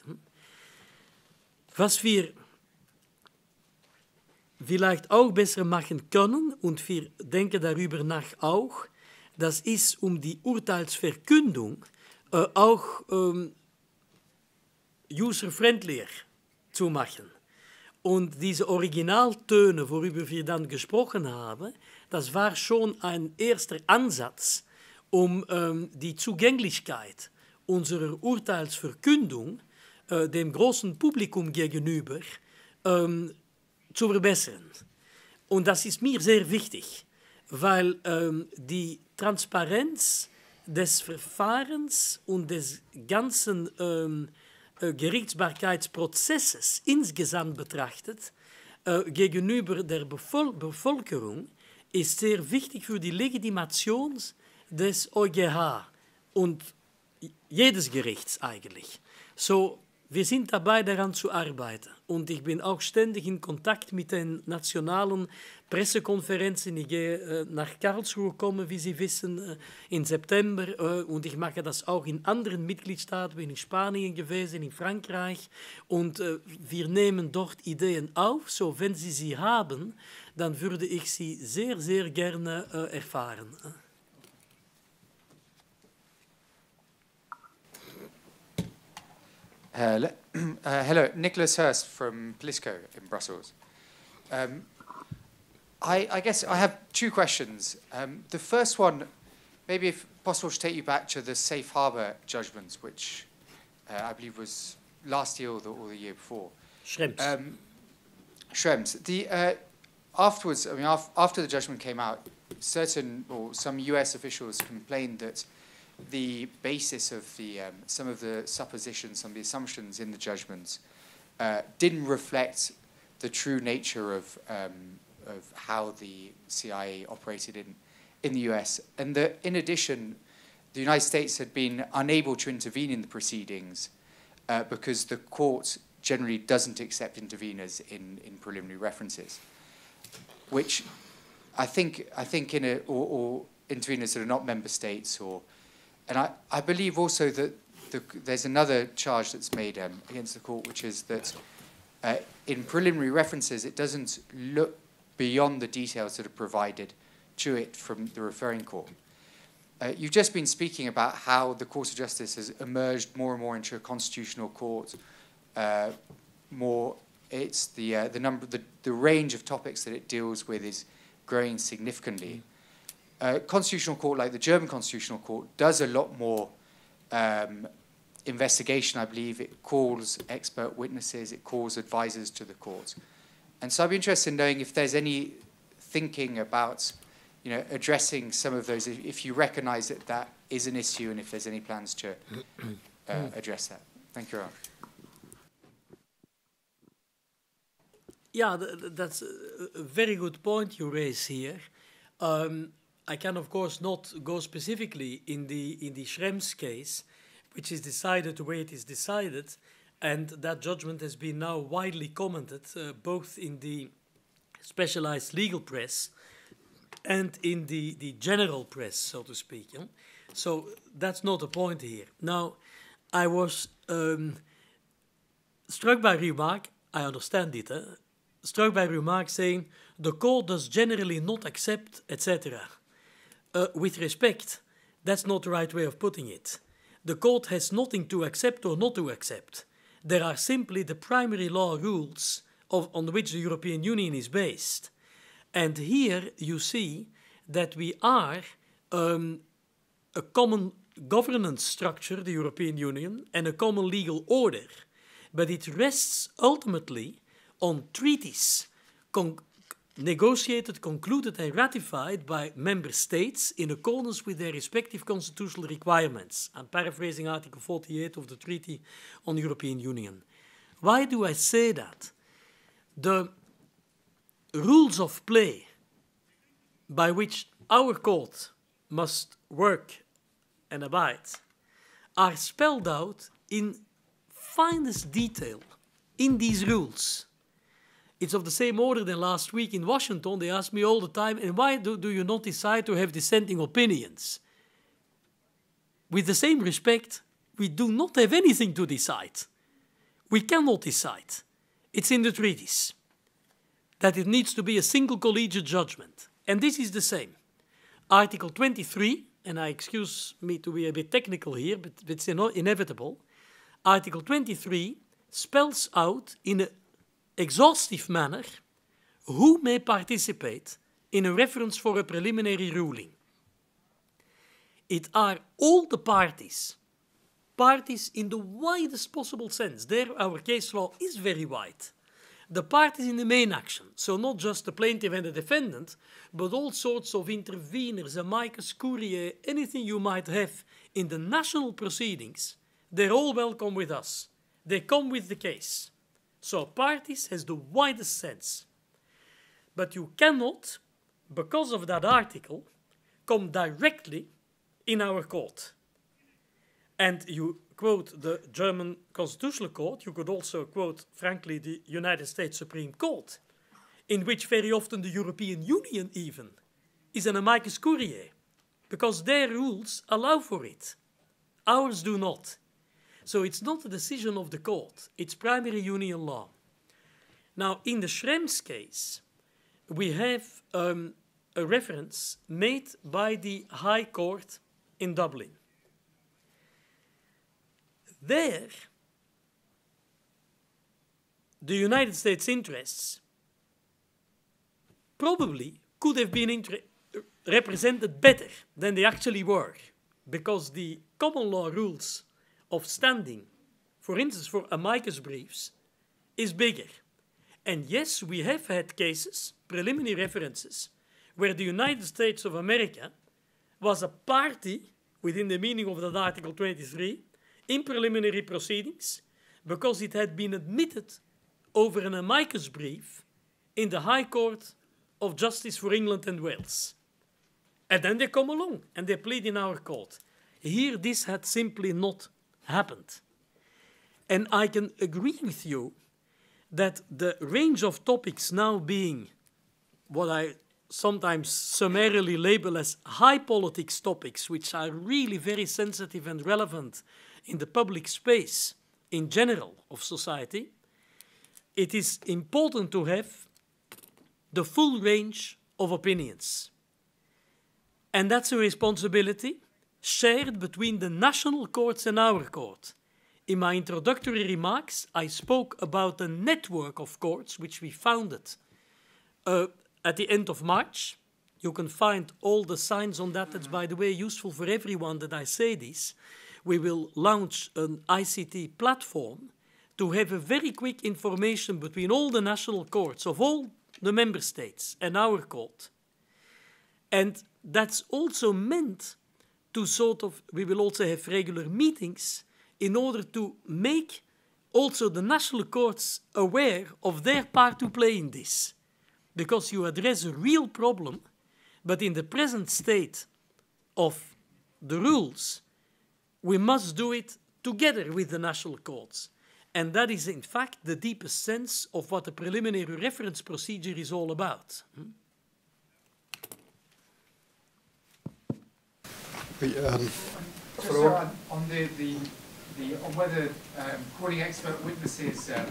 Was wir vielleicht auch besser machen können, und wir denken darüber nach auch, das ist, um die Urteilsverkündung äh, auch ähm, user-friendlier zu machen. Und diese Originaltöne, worüber wir dann gesprochen haben, das war schon ein erster Ansatz, um ähm, die Zugänglichkeit unserer Urteilsverkündung äh, dem großen Publikum gegenüber ähm, zu verbessern. Und das ist mir sehr wichtig, weil ähm, die Transparenz des Verfahrens und des ganzen ähm, äh, Gerichtsbarkeitsprozesses insgesamt betrachtet, äh, gegenüber der Bevol Bevölkerung, ist sehr wichtig für die Legitimation des O G H und jedes Gerichts eigentlich. So, wir sind dabei, daran zu arbeiten. Und ich bin auch ständig in Kontakt mit den nationalen Pressekonferenzen. Ich gehe äh, nach Karlsruhe kommen, wie Sie wissen, äh, im September. Äh, und ich mache das auch in anderen Mitgliedstaaten. Bin in Spanien gewesen, in Frankreich. Und äh, wir nehmen dort Ideen auf. So, wenn Sie sie haben, dann würde ich sie sehr, sehr gerne äh, erfahren. Uh, uh, hello, Nicholas Hurst from Politico in Brussels. Um, I, I guess I have two questions. Um, the first one, maybe if possible, to take you back to the safe harbour judgment, which uh, I believe was last year or the, or the year before. Schrems. Um, Schrems. The, uh, afterwards, I mean, af after the judgment came out, certain or some U S officials complained that the basis of the um, some of the suppositions, some of the assumptions in the judgments uh, didn't reflect the true nature of um, of how the C I A operated in in the U S, and that in addition, the United States had been unable to intervene in the proceedings uh, because the court generally doesn't accept interveners in in preliminary references, which I think I think in a or, or interveners that are not member states or. And I, I believe also that the, there's another charge that's made um, against the court, which is that uh, in preliminary references, it doesn't look beyond the details that are provided to it from the referring court. Uh, you've just been speaking about how the Court of Justice has emerged more and more into a constitutional court. Uh, more, it's the uh, the number, the, the range of topics that it deals with is growing significantly. A constitutional court like the German Constitutional Court does a lot more um, investigation, I believe, it calls expert witnesses, it calls advisors to the court. And so I'd be interested in knowing if there's any thinking about, you know, addressing some of those, if, if you recognise that that is an issue and if there's any plans to uh, address that. Thank you, Ron. Yeah, th th that's a, a very good point you raise here. Um, I can, of course, not go specifically in the in the Schrems case, which is decided the way it is decided, and that judgment has been now widely commented, uh, both in the specialized legal press and in the, the general press, so to speak. Yeah? So that's not the point here. Now, I was um, struck by a remark, I understand it, eh? struck by a remark saying, the court does generally not accept, et cetera. Uh, with respect, that's not the right way of putting it. The court has nothing to accept or not to accept. There are simply the primary law rules of, on which the European Union is based. And here you see that we are um, a common governance structure, the European Union, and a common legal order. But it rests ultimately on treaties con negotiated, concluded and ratified by member states in accordance with their respective constitutional requirements. I'm paraphrasing Article forty-eight of the Treaty on the European Union. Why do I say that? The rules of play by which our court must work and abide are spelled out in finest detail in these rules. It's of the same order than last week in Washington. They ask me all the time, and why do, do you not decide to have dissenting opinions? With the same respect, we do not have anything to decide. We cannot decide. It's in the treaties that it needs to be a single collegiate judgment. And this is the same. Article twenty-three, and I excuse me to be a bit technical here, but it's inevitable. Article twenty-three spells out in an exhaustive manner who may participate in a reference for a preliminary ruling. It are all the parties, parties in the widest possible sense. There our case law is very wide. The parties in the main action, so not just the plaintiff and the defendant, but all sorts of interveners, amicus curiae, anything you might have in the national proceedings, they're all welcome with us. They come with the case. So parties has the widest sense. But you cannot, because of that article, come directly in our court. And you quote the German Constitutional Court, you could also quote, frankly, the United States Supreme Court, in which very often the European Union even is an amicus curiae, because their rules allow for it. Ours do not. So it's not a decision of the court, it's primary union law. Now, in the Schrems case, we have um, a reference made by the High Court in Dublin. There, the United States interests probably could have been represented better than they actually were, because the common law rules of standing, for instance, for amicus briefs, is bigger. And yes, we have had cases, preliminary references, where the United States of America was a party, within the meaning of that Article twenty-three, in preliminary proceedings, because it had been admitted over an amicus brief in the High Court of Justice for England and Wales. And then they come along and they plead in our court. Here, this had simply not happened. And I can agree with you that the range of topics now being what I sometimes summarily label as high politics topics, which are really very sensitive and relevant in the public space in general of society, it is important to have the full range of opinions. And that's a responsibility shared between the national courts and our court. In my introductory remarks, I spoke about a network of courts which we founded uh, at the end of March. You can find all the signs on that. That's, by the way, useful for everyone that I say this, we will launch an I C T platform to have a very quick information between all the national courts of all the member states and our court. And that's also meant to sort of, we will also have regular meetings in order to make also the national courts aware of their part to play in this. Because you address a real problem, but in the present state of the rules, we must do it together with the national courts. And that is, in fact, the deepest sense of what the preliminary reference procedure is all about. Hmm? Um, Just on, on the, the, the on whether um, calling expert witnesses, um,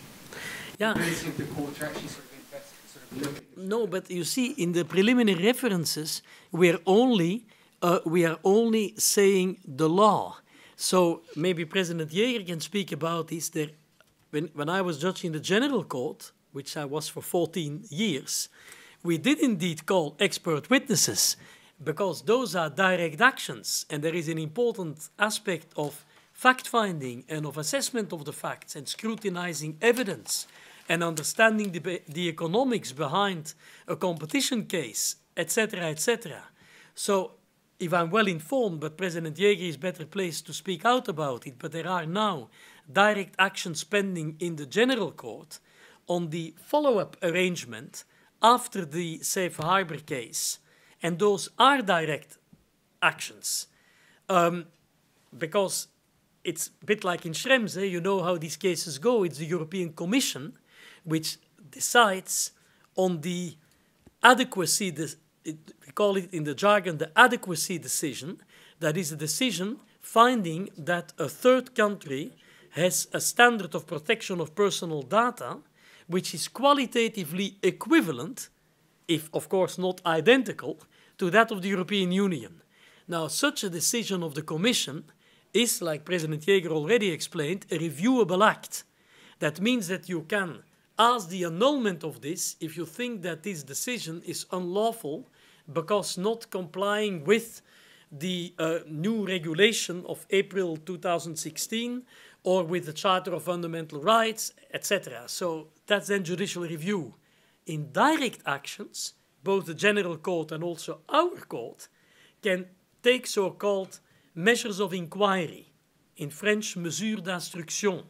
yeah. the ability of the court to actually sort of invest, sort of look at. No, but you see, in the preliminary references, we're only uh, we are only saying the law. So maybe President Jaeger can speak about this. There, when when I was judging the General Court, which I was for fourteen years, we did indeed call expert witnesses, because those are direct actions, and there is an important aspect of fact-finding and of assessment of the facts and scrutinizing evidence and understanding the, the economics behind a competition case, et cetera, et cetera. So, if I'm well informed, but President Jaeger is better placed to speak out about it, but there are now direct actions pending in the General Court on the follow-up arrangement after the Safe Harbor case. And those are direct actions. Um, because it's a bit like in Schrems, eh? You know how these cases go. It's the European Commission which decides on the adequacy, the, it, we call it in the jargon the adequacy decision. That is a decision finding that a third country has a standard of protection of personal data which is qualitatively equivalent, if of course not identical, to that of the European Union. Now, such a decision of the Commission is, like President Jaeger already explained, a reviewable act. That means that you can ask the annulment of this if you think that this decision is unlawful because not complying with the uh, new regulation of April two thousand sixteen or with the Charter of Fundamental Rights, et cetera. So that's then judicial review. In direct actions, both the General Court and also our court can take so-called measures of inquiry, in French, mesures d'instruction.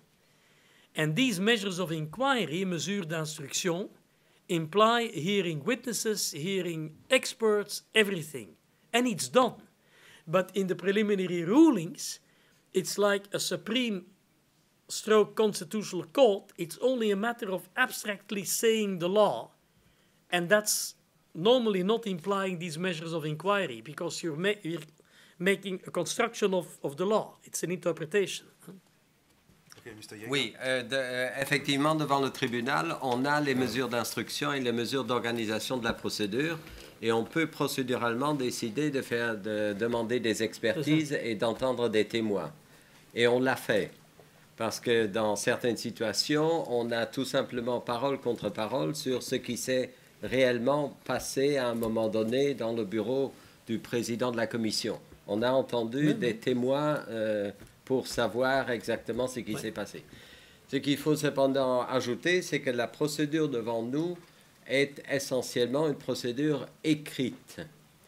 And these measures of inquiry, mesures d'instruction, imply hearing witnesses, hearing experts, everything. And it's done. But in the preliminary rulings, it's like a supreme stroke constitutional court. It's only a matter of abstractly saying the law. And that's normally not implying these measures of inquiry, because you're, ma you're making a construction of, of the law. It's an interpretation. Okay, Mister Jaeger. Oui, euh, de, euh, effectivement, devant le tribunal, on a les mesures d'instruction et les mesures d'organisation de la procédure, et on peut procéduralement décider de, faire, de demander des expertises et d'entendre des témoins. Et on l'a fait, parce que dans certaines situations, on a tout simplement parole contre parole sur ce qui s'est réellement passé à un moment donné dans le bureau du président de la commission. On a entendu mmh. des témoins euh, pour savoir exactement ce qui ouais. s'est passé. Ce qu'il faut cependant ajouter, c'est que la procédure devant nous est essentiellement une procédure écrite.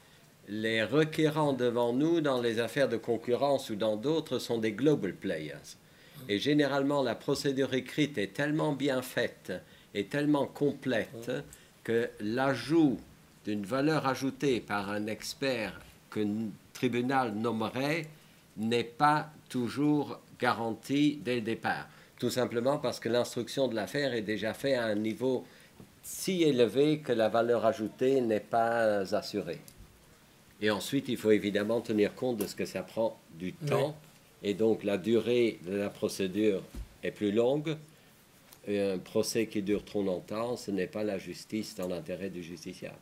Les requérants devant nous dans les affaires de concurrence ou dans d'autres sont des global players. Et généralement, la procédure écrite est tellement bien faite et tellement complète que l'ajout d'une valeur ajoutée par un expert que le tribunal nommerait n'est pas toujours garanti dès le départ. Tout simplement parce que l'instruction de l'affaire est déjà faite à un niveau si élevé que la valeur ajoutée n'est pas assurée. Et ensuite, il faut évidemment tenir compte de ce que ça prend du temps. Oui. Et donc, la durée de la procédure est plus longue. Et un procès qui dure trop longtemps, ce n'est pas la justice dans l'intérêt du justiciable.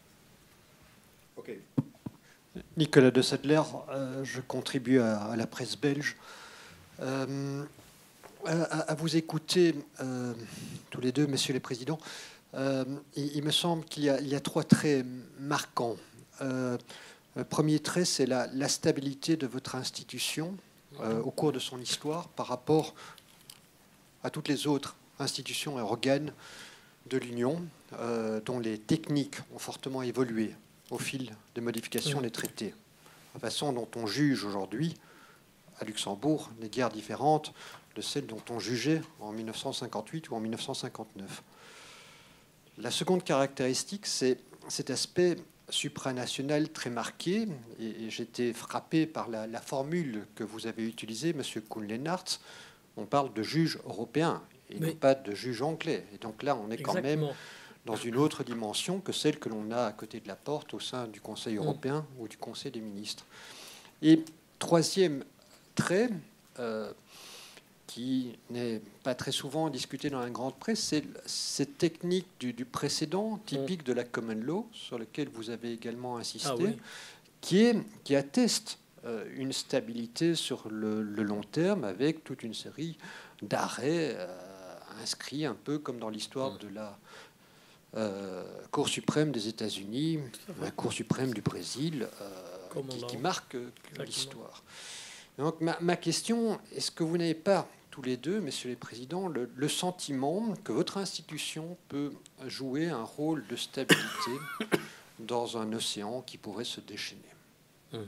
Ok. Nicolas de Sadler, euh, je contribue à, à la presse belge. Euh, à, à vous écouter, euh, tous les deux, messieurs les présidents, euh, il, il me semble qu'il y, y a trois traits marquants. Euh, le premier trait, c'est la, la stabilité de votre institution. euh, au cours de son histoire par rapport à toutes les autres institutions et organes de l'Union, euh, dont les techniques ont fortement évolué au fil des modifications des traités. La façon dont on juge aujourd'hui à Luxembourg n'est guère différente de celle dont on jugeait en mille neuf cent cinquante-huit ou en mille neuf cent cinquante-neuf. La seconde caractéristique, c'est cet aspect supranational très marqué, et j'étais frappé par la, la formule que vous avez utilisée, M. Kuhn-Lennart. On parle de juge européen et oui. non pas de juge anglais. Et donc là, on est Exactement. quand même dans une autre dimension que celle que l'on a à côté de la porte au sein du Conseil européen mmh. ou du Conseil des ministres. Et troisième trait, euh, qui n'est pas très souvent discuté dans la grande presse, c'est cette technique du, du précédent, typique mmh. de la common law, sur lequel vous avez également insisté, ah, oui. qui, est, qui atteste euh, une stabilité sur le, le long terme avec toute une série d'arrêts euh, inscrits un peu comme dans l'histoire mmh. de la euh, Cour suprême des États-Unis, la Cour suprême du Brésil, euh, qui, qui marque l'histoire. Donc ma, ma question, est-ce que vous n'avez pas, tous les deux, messieurs les présidents, le, le sentiment que votre institution peut jouer un rôle de stabilité dans un océan qui pourrait se déchaîner? mmh.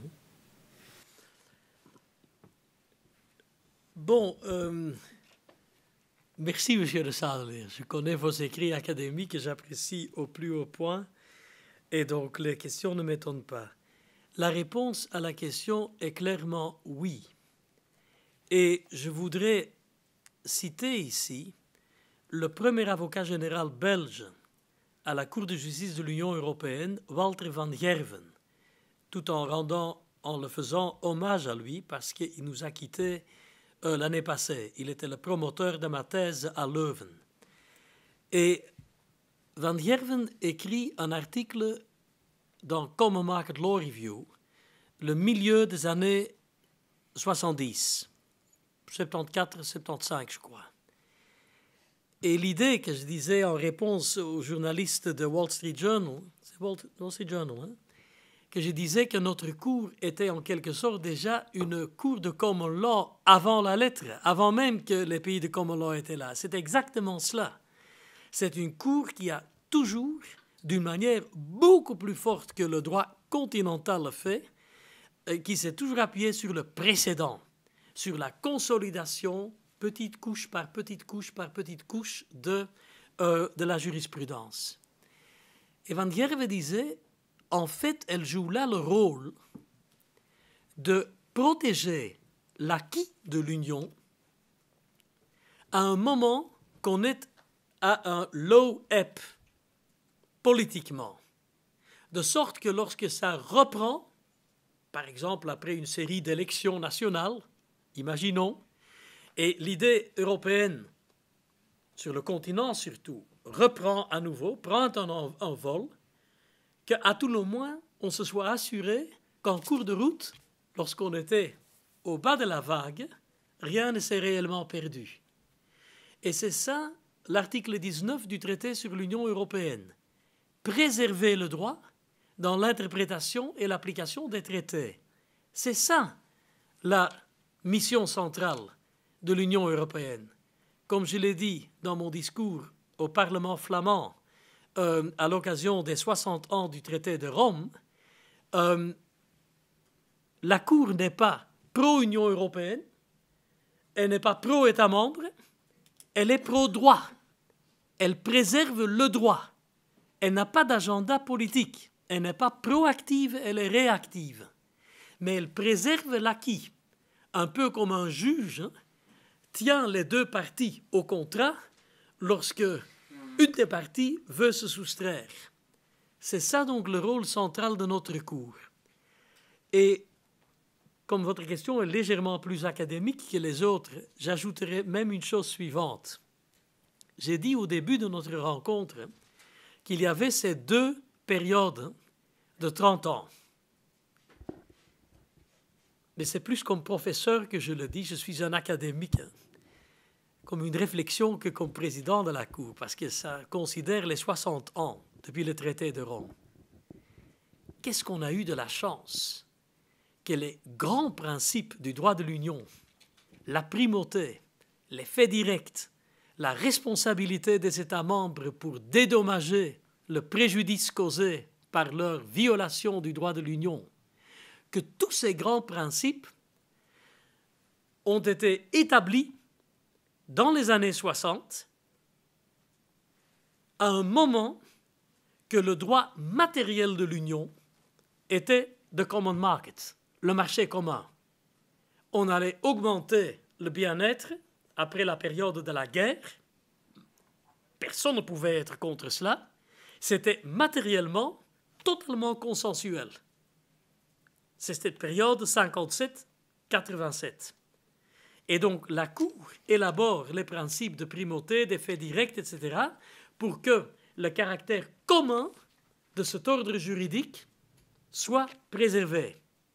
Bon, euh, merci, monsieur de Sadeleer. Je connais vos écrits académiques que j'apprécie au plus haut point, et donc les questions ne m'étonnent pas. La réponse à la question est clairement oui. Et je voudrais citer ici le premier avocat général belge à la Cour de justice de l'Union européenne, Walter van Gerven, tout en, rendant, en le faisant hommage à lui parce qu'il nous a quittés euh, l'année passée. Il était le promoteur de ma thèse à Leuven. Et Van Gerven écrit un article dans Common Market Law Review, le milieu des années soixante-dix, soixante-quatorze soixante-quinze, je crois. Et l'idée que je disais en réponse aux journalistes de Wall Street Journal, c'est Wall, Wall Street Journal, hein, que je disais que notre cour était en quelque sorte déjà une cour de common law avant la lettre, avant même que les pays de common law étaient là. C'est exactement cela. C'est une cour qui a toujours, d'une manière beaucoup plus forte que le droit continental le fait, qui s'est toujours appuyé sur le précédent, sur la consolidation, petite couche par petite couche par petite couche, de, euh, de la jurisprudence. Et Van Gerven disait, en fait, elle joue là le rôle de protéger l'acquis de l'Union à un moment qu'on est à un low ebb politiquement, de sorte que lorsque ça reprend, par exemple après une série d'élections nationales, imaginons, et l'idée européenne, sur le continent surtout, reprend à nouveau, prend un envol, qu'à tout le moins, on se soit assuré qu'en cours de route, lorsqu'on était au bas de la vague, rien ne s'est réellement perdu. Et c'est ça l'article dix-neuf du traité sur l'Union européenne. Préserver le droit dans l'interprétation et l'application des traités. C'est ça la mission centrale de l'Union européenne. Comme je l'ai dit dans mon discours au Parlement flamand euh, à l'occasion des soixante ans du traité de Rome, euh, la Cour n'est pas pro-Union européenne, elle n'est pas pro-État membre, elle est pro-droit. Elle préserve le droit. Elle n'a pas d'agenda politique. Elle n'est pas proactive, elle est réactive. Mais elle préserve l'acquis, un peu comme un juge hein, tient les deux parties au contrat lorsque une des parties veut se soustraire. C'est ça donc le rôle central de notre cour. Et comme votre question est légèrement plus académique que les autres, j'ajouterai même une chose suivante. J'ai dit au début de notre rencontre qu'il y avait ces deux périodes de trente ans. Mais c'est plus comme professeur que je le dis, je suis un académique, hein, comme une réflexion que comme président de la Cour, parce que ça considère les soixante ans depuis le traité de Rome. Qu'est-ce qu'on a eu de la chance que les grands principes du droit de l'Union, la primauté, les faits directs, la responsabilité des États membres pour dédommager le préjudice causé par leur violation du droit de l'Union, que tous ces grands principes ont été établis dans les années soixante à un moment que le droit matériel de l'Union était the common market, le marché commun. On allait augmenter le bien-être après la période de la guerre. Personne ne pouvait être contre cela. C'était matériellement totalement consensuel. C'est cette période cinquante-sept quatre-vingt-sept. Et donc la Cour élabore les principes de primauté, des faits directs, et cetera, pour que le caractère commun de cet ordre juridique soit préservé.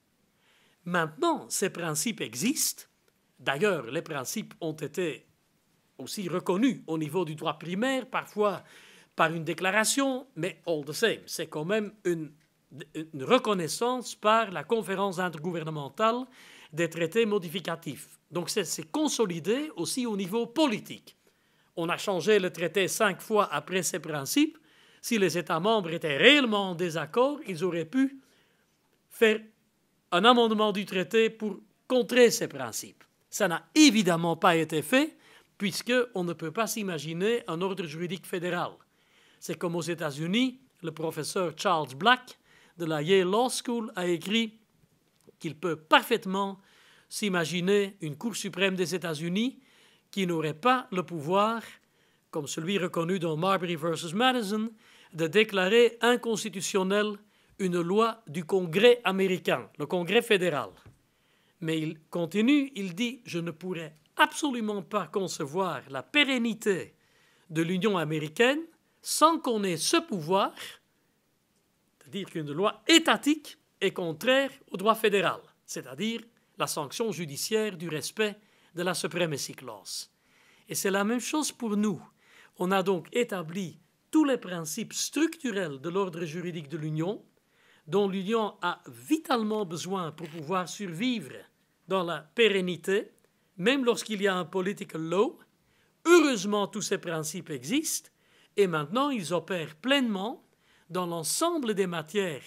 Maintenant, ces principes existent. D'ailleurs, les principes ont été aussi reconnus au niveau du droit primaire, parfois par une déclaration, mais all the same, c'est quand même une, une reconnaissance par la conférence intergouvernementale des traités modificatifs. Donc c'est consolidé aussi au niveau politique. On a changé le traité cinq fois après ces principes. Si les États membres étaient réellement en désaccord, ils auraient pu faire un amendement du traité pour contrer ces principes. Ça n'a évidemment pas été fait, puisqu'on ne peut pas s'imaginer un ordre juridique fédéral. C'est comme aux États-Unis, le professeur Charles Black de la Yale Law School a écrit qu'il peut parfaitement s'imaginer une Cour suprême des États-Unis qui n'aurait pas le pouvoir, comme celui reconnu dans Marbury versus Madison, de déclarer inconstitutionnelle une loi du Congrès américain, le Congrès fédéral. Mais il continue, il dit « Je ne pourrais absolument pas concevoir la pérennité de l'Union américaine sans qu'on ait ce pouvoir, c'est-à-dire qu'une loi étatique est contraire au droit fédéral, c'est-à-dire la sanction judiciaire du respect de la supremacy clause. » Et c'est la même chose pour nous. On a donc établi tous les principes structurels de l'ordre juridique de l'Union, dont l'Union a vitalement besoin pour pouvoir survivre dans la pérennité, même lorsqu'il y a un political law. Heureusement, tous ces principes existent, et maintenant ils opèrent pleinement dans l'ensemble des matières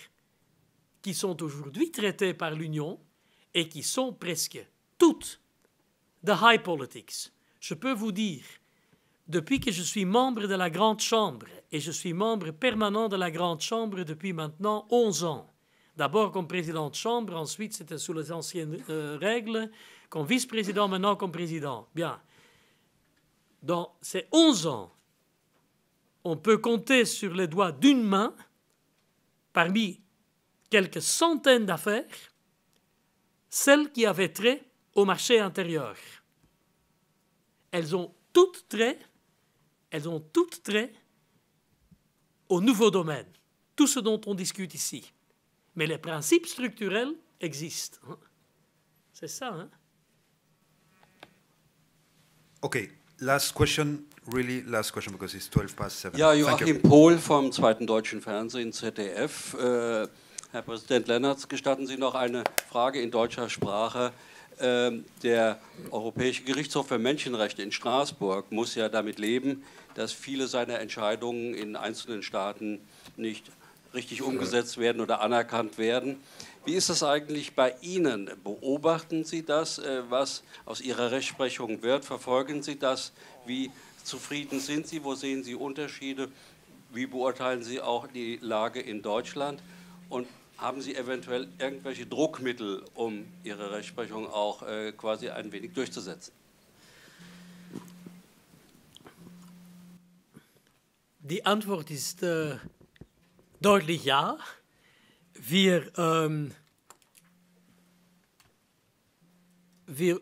qui sont aujourd'hui traitées par l'Union et qui sont presque toutes de high politics. Je peux vous dire, depuis que je suis membre de la Grande Chambre, et je suis membre permanent de la Grande Chambre depuis maintenant onze ans, d'abord comme président de Chambre, ensuite c'était sous les anciennes euh, règles, comme vice-président, maintenant comme président. Bien, dans ces onze ans, on peut compter sur les doigts d'une main, parmi quelques centaines d'affaires, celles qui avaient trait au marché intérieur. Elles ont toutes trait, elles ont toutes trait au nouveau domaine, tout ce dont on discute ici. Mais les principes structurels existent. C'est ça, hein? Okay, last question, really last question, because it's twelve past seven. Ja, Joachim Pohl vom Zweiten Deutschen Fernsehen, Z D F. Äh, Herr Präsident Lennartz, gestatten Sie noch eine Frage in deutscher Sprache. Äh, der Europäische Gerichtshof für Menschenrechte in Straßburg muss ja damit leben, dass viele seiner Entscheidungen in einzelnen Staaten nicht richtig umgesetzt werden oder anerkannt werden. Wie ist das eigentlich bei Ihnen? Beobachten Sie das, was aus Ihrer Rechtsprechung wird? Verfolgen Sie das? Wie zufrieden sind Sie? Wo sehen Sie Unterschiede? Wie beurteilen Sie auch die Lage in Deutschland? Und haben Sie eventuell irgendwelche Druckmittel, um Ihre Rechtsprechung auch äh, quasi ein wenig durchzusetzen? Die Antwort ist äh, deutlich ja. Wir, ähm, wir,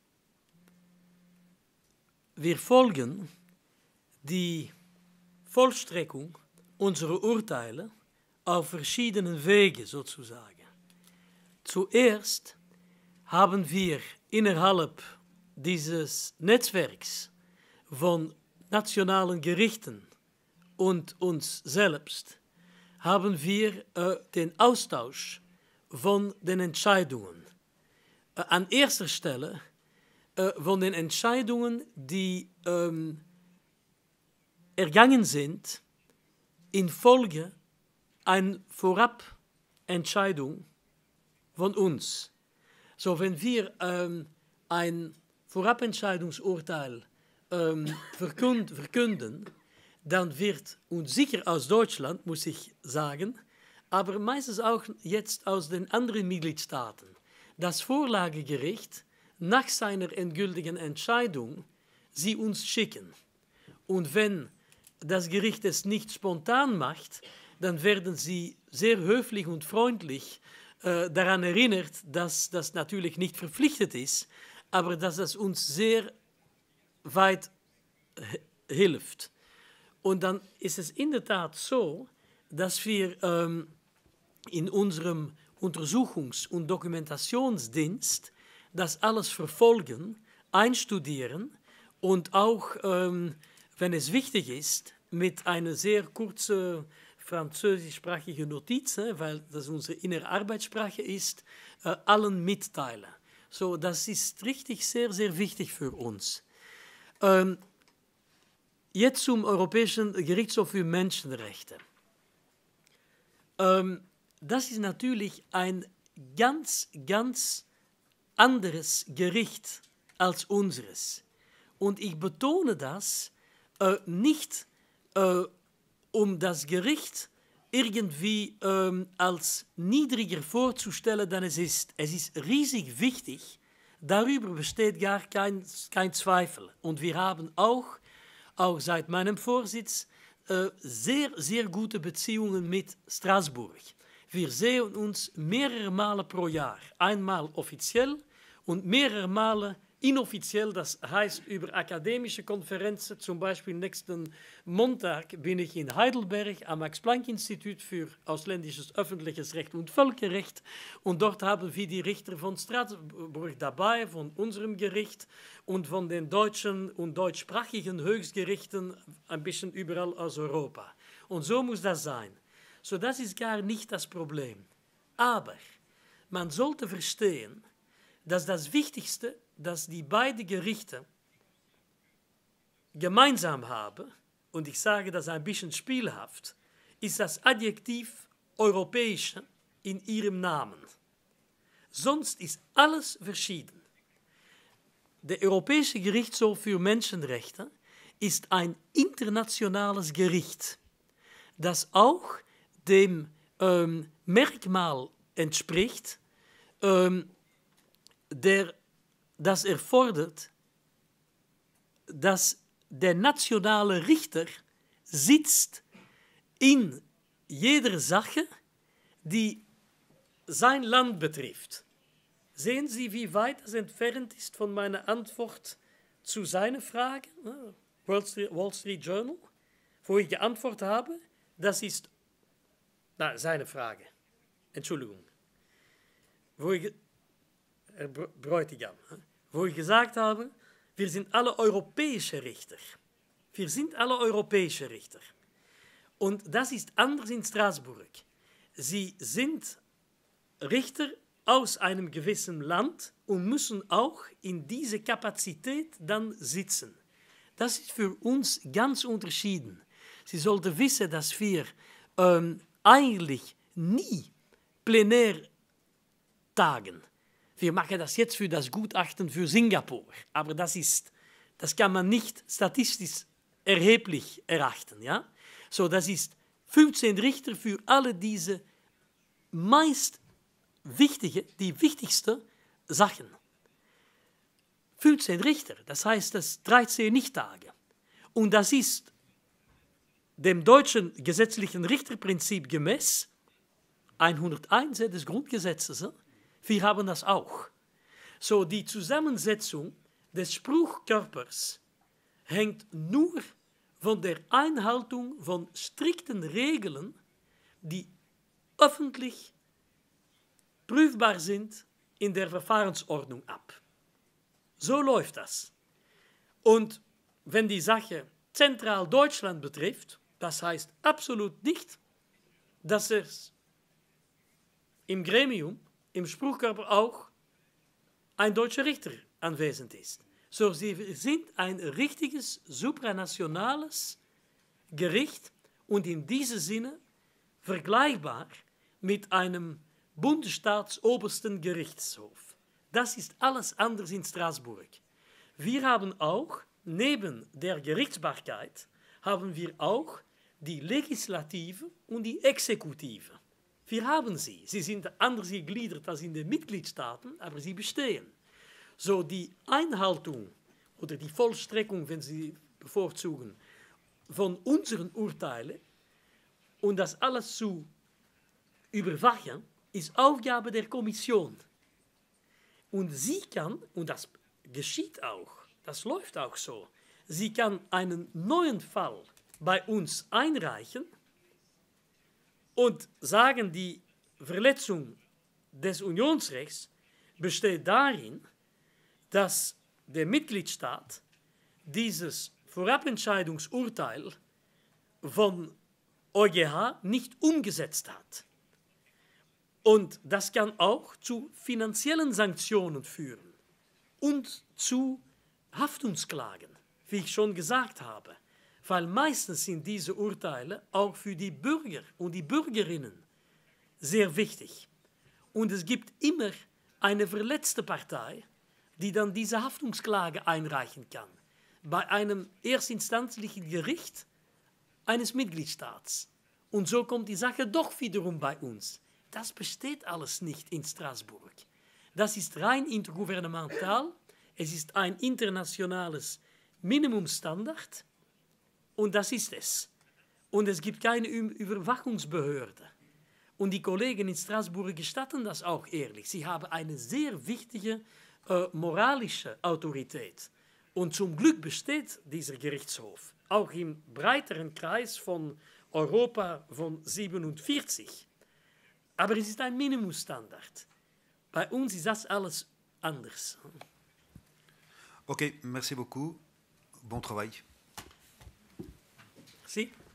wir folgen die Vollstreckung unserer Urteile auf verschiedenen Wegen sozusagen. Zuerst haben wir innerhalb dieses Netzwerks von nationalen Gerichten und uns selbst haben wir äh, den Austausch von den Entscheidungen. Äh, an erster Stelle äh, von den Entscheidungen, die ähm, ergangen sind infolge einer Vorabentscheidung von uns. So, wenn wir ähm, ein Vorabentscheidungsurteil ähm, verkünd, verkünden, dann wird uns sicher aus Deutschland, muss ich sagen, aber meistens auch jetzt aus den anderen Mitgliedstaaten, das Vorlagegericht nach seiner endgültigen Entscheidung sie uns schicken. Und wenn das Gericht es nicht spontan macht, dann werden sie sehr höflich und freundlich äh, daran erinnert, dass das natürlich nicht verpflichtet ist, aber dass das uns sehr weit hilft. Und dann ist es in der Tat so, dass wir ähm, in unserem Untersuchungs- und Dokumentationsdienst das alles verfolgen, einstudieren und auch, ähm, wenn es wichtig ist, mit einer sehr kurzen französischsprachigen Notiz, weil das unsere innere Arbeitssprache ist, äh, allen mitteilen. So, das ist richtig sehr, sehr wichtig für uns. Ähm, jetzt zum Europäischen Gerichtshof für Menschenrechte. Ähm, das ist natürlich ein ganz, ganz anderes Gericht als unseres. Und ich betone das äh, nicht, äh, um das Gericht irgendwie ähm, als niedriger vorzustellen, dann es ist. Es ist riesig wichtig, darüber besteht gar kein, kein Zweifel. Und wir haben auch, auch seit meinem Vorsitz, äh, sehr, sehr gute Beziehungen mit Straßburg. Wir sehen uns mehrere Male pro Jahr, einmal offiziell und mehrere Male inoffiziell, das heißt über akademische Konferenzen, zum Beispiel nächsten Montag bin ich in Heidelberg am Max-Planck-Institut für ausländisches öffentliches Recht und Völkerrecht und dort haben wir die Richter von Straßburg dabei, von unserem Gericht und von den deutschen und deutschsprachigen Höchstgerichten ein bisschen überall aus Europa. Und so muss das sein. So, das ist gar nicht das Problem. Aber man sollte verstehen, dass das Wichtigste, dass die beiden Gerichte gemeinsam haben, und ich sage das ein bisschen spielhaft, ist das Adjektiv Europäische in ihrem Namen. Sonst ist alles verschieden. Der Europäische Gerichtshof für Menschenrechte ist ein internationales Gericht, das auch dem ähm, Merkmal entspricht, ähm, der, das erfordert, dass der nationale Richter sitzt in jeder Sache, die sein Land betrifft. Sehen Sie, wie weit es entfernt ist von meiner Antwort zu seiner Frage, Wall Street, Wall Street Journal, wo ich geantwortet habe, das ist na, seine Frage, Entschuldigung, wo ich, Herr Bräutigam, wo ich gesagt habe, wir sind alle europäische Richter. Wir sind alle europäische Richter. Und das ist anders in Straßburg. Sie sind Richter aus einem gewissen Land und müssen auch in diese Kapazität dann sitzen. Das ist für uns ganz unterschieden. Sie sollten wissen, dass wir ähm, eigentlich nie plenär tagen. Wir machen das jetzt für das Gutachten für Singapur, aber das, ist, das kann man nicht statistisch erheblich erachten. Ja? So, das ist fünfzehn Richter für alle diese meist wichtige, die wichtigsten Sachen. fünfzehn Richter, das heißt, das dreizehn Nicht-Tage. Und das ist dem deutschen gesetzlichen Richterprinzip gemäß hunderteins des Grundgesetzes. Wir haben das auch. So, die Zusammensetzung des Spruchkörpers hängt nur von der Einhaltung von strikten Regeln, die öffentlich prüfbar sind in der Verfahrensordnung ab. So läuft das. Und wenn die Sache zentral Deutschland betrifft, das heißt absolut nicht, dass es im Gremium, im Spruchkörper auch ein deutscher Richter anwesend ist. So, sie sind ein richtiges supranationales Gericht und in diesem Sinne vergleichbar mit einem Bundesstaatsobersten Gerichtshof. Das ist alles anders in Straßburg. Wir haben auch, neben der Gerichtsbarkeit, haben wir auch die Legislative und die Exekutive. Wir haben sie. Sie sind anders gegliedert als in den Mitgliedstaaten, aber sie bestehen. So die Einhaltung oder die Vollstreckung, wenn Sie bevorzugen, von unseren Urteilen und das alles zu überwachen, ist Aufgabe der Kommission. Und sie kann, und das geschieht auch, das läuft auch so, sie kann einen neuen Fall bei uns einreichen und sagen, die Verletzung des Unionsrechts besteht darin, dass der Mitgliedstaat dieses Vorabentscheidungsurteil von O G H nicht umgesetzt hat. Und das kann auch zu finanziellen Sanktionen führen und zu Haftungsklagen, wie ich schon gesagt habe. Weil meistens sind diese Urteile auch für die Bürger und die Bürgerinnen sehr wichtig. Und es gibt immer eine verletzte Partei, die dann diese Haftungsklage einreichen kann. Bei einem erstinstanzlichen Gericht eines Mitgliedstaats. Und so kommt die Sache doch wiederum bei uns. Das besteht alles nicht in Straßburg. Das ist rein intergouvernemental. Es ist ein internationales Minimumstandard. Und das ist es. Und es gibt keine Überwachungsbehörde. Und die Kollegen in Straßburg gestatten das auch ehrlich. Sie haben eine sehr wichtige äh, moralische Autorität. Und zum Glück besteht dieser Gerichtshof auch im breiteren Kreis von Europa von siebenundvierzig. Aber es ist ein Minimumstandard. Bei uns ist das alles anders. Ok, merci beaucoup. Bon travail. Merci.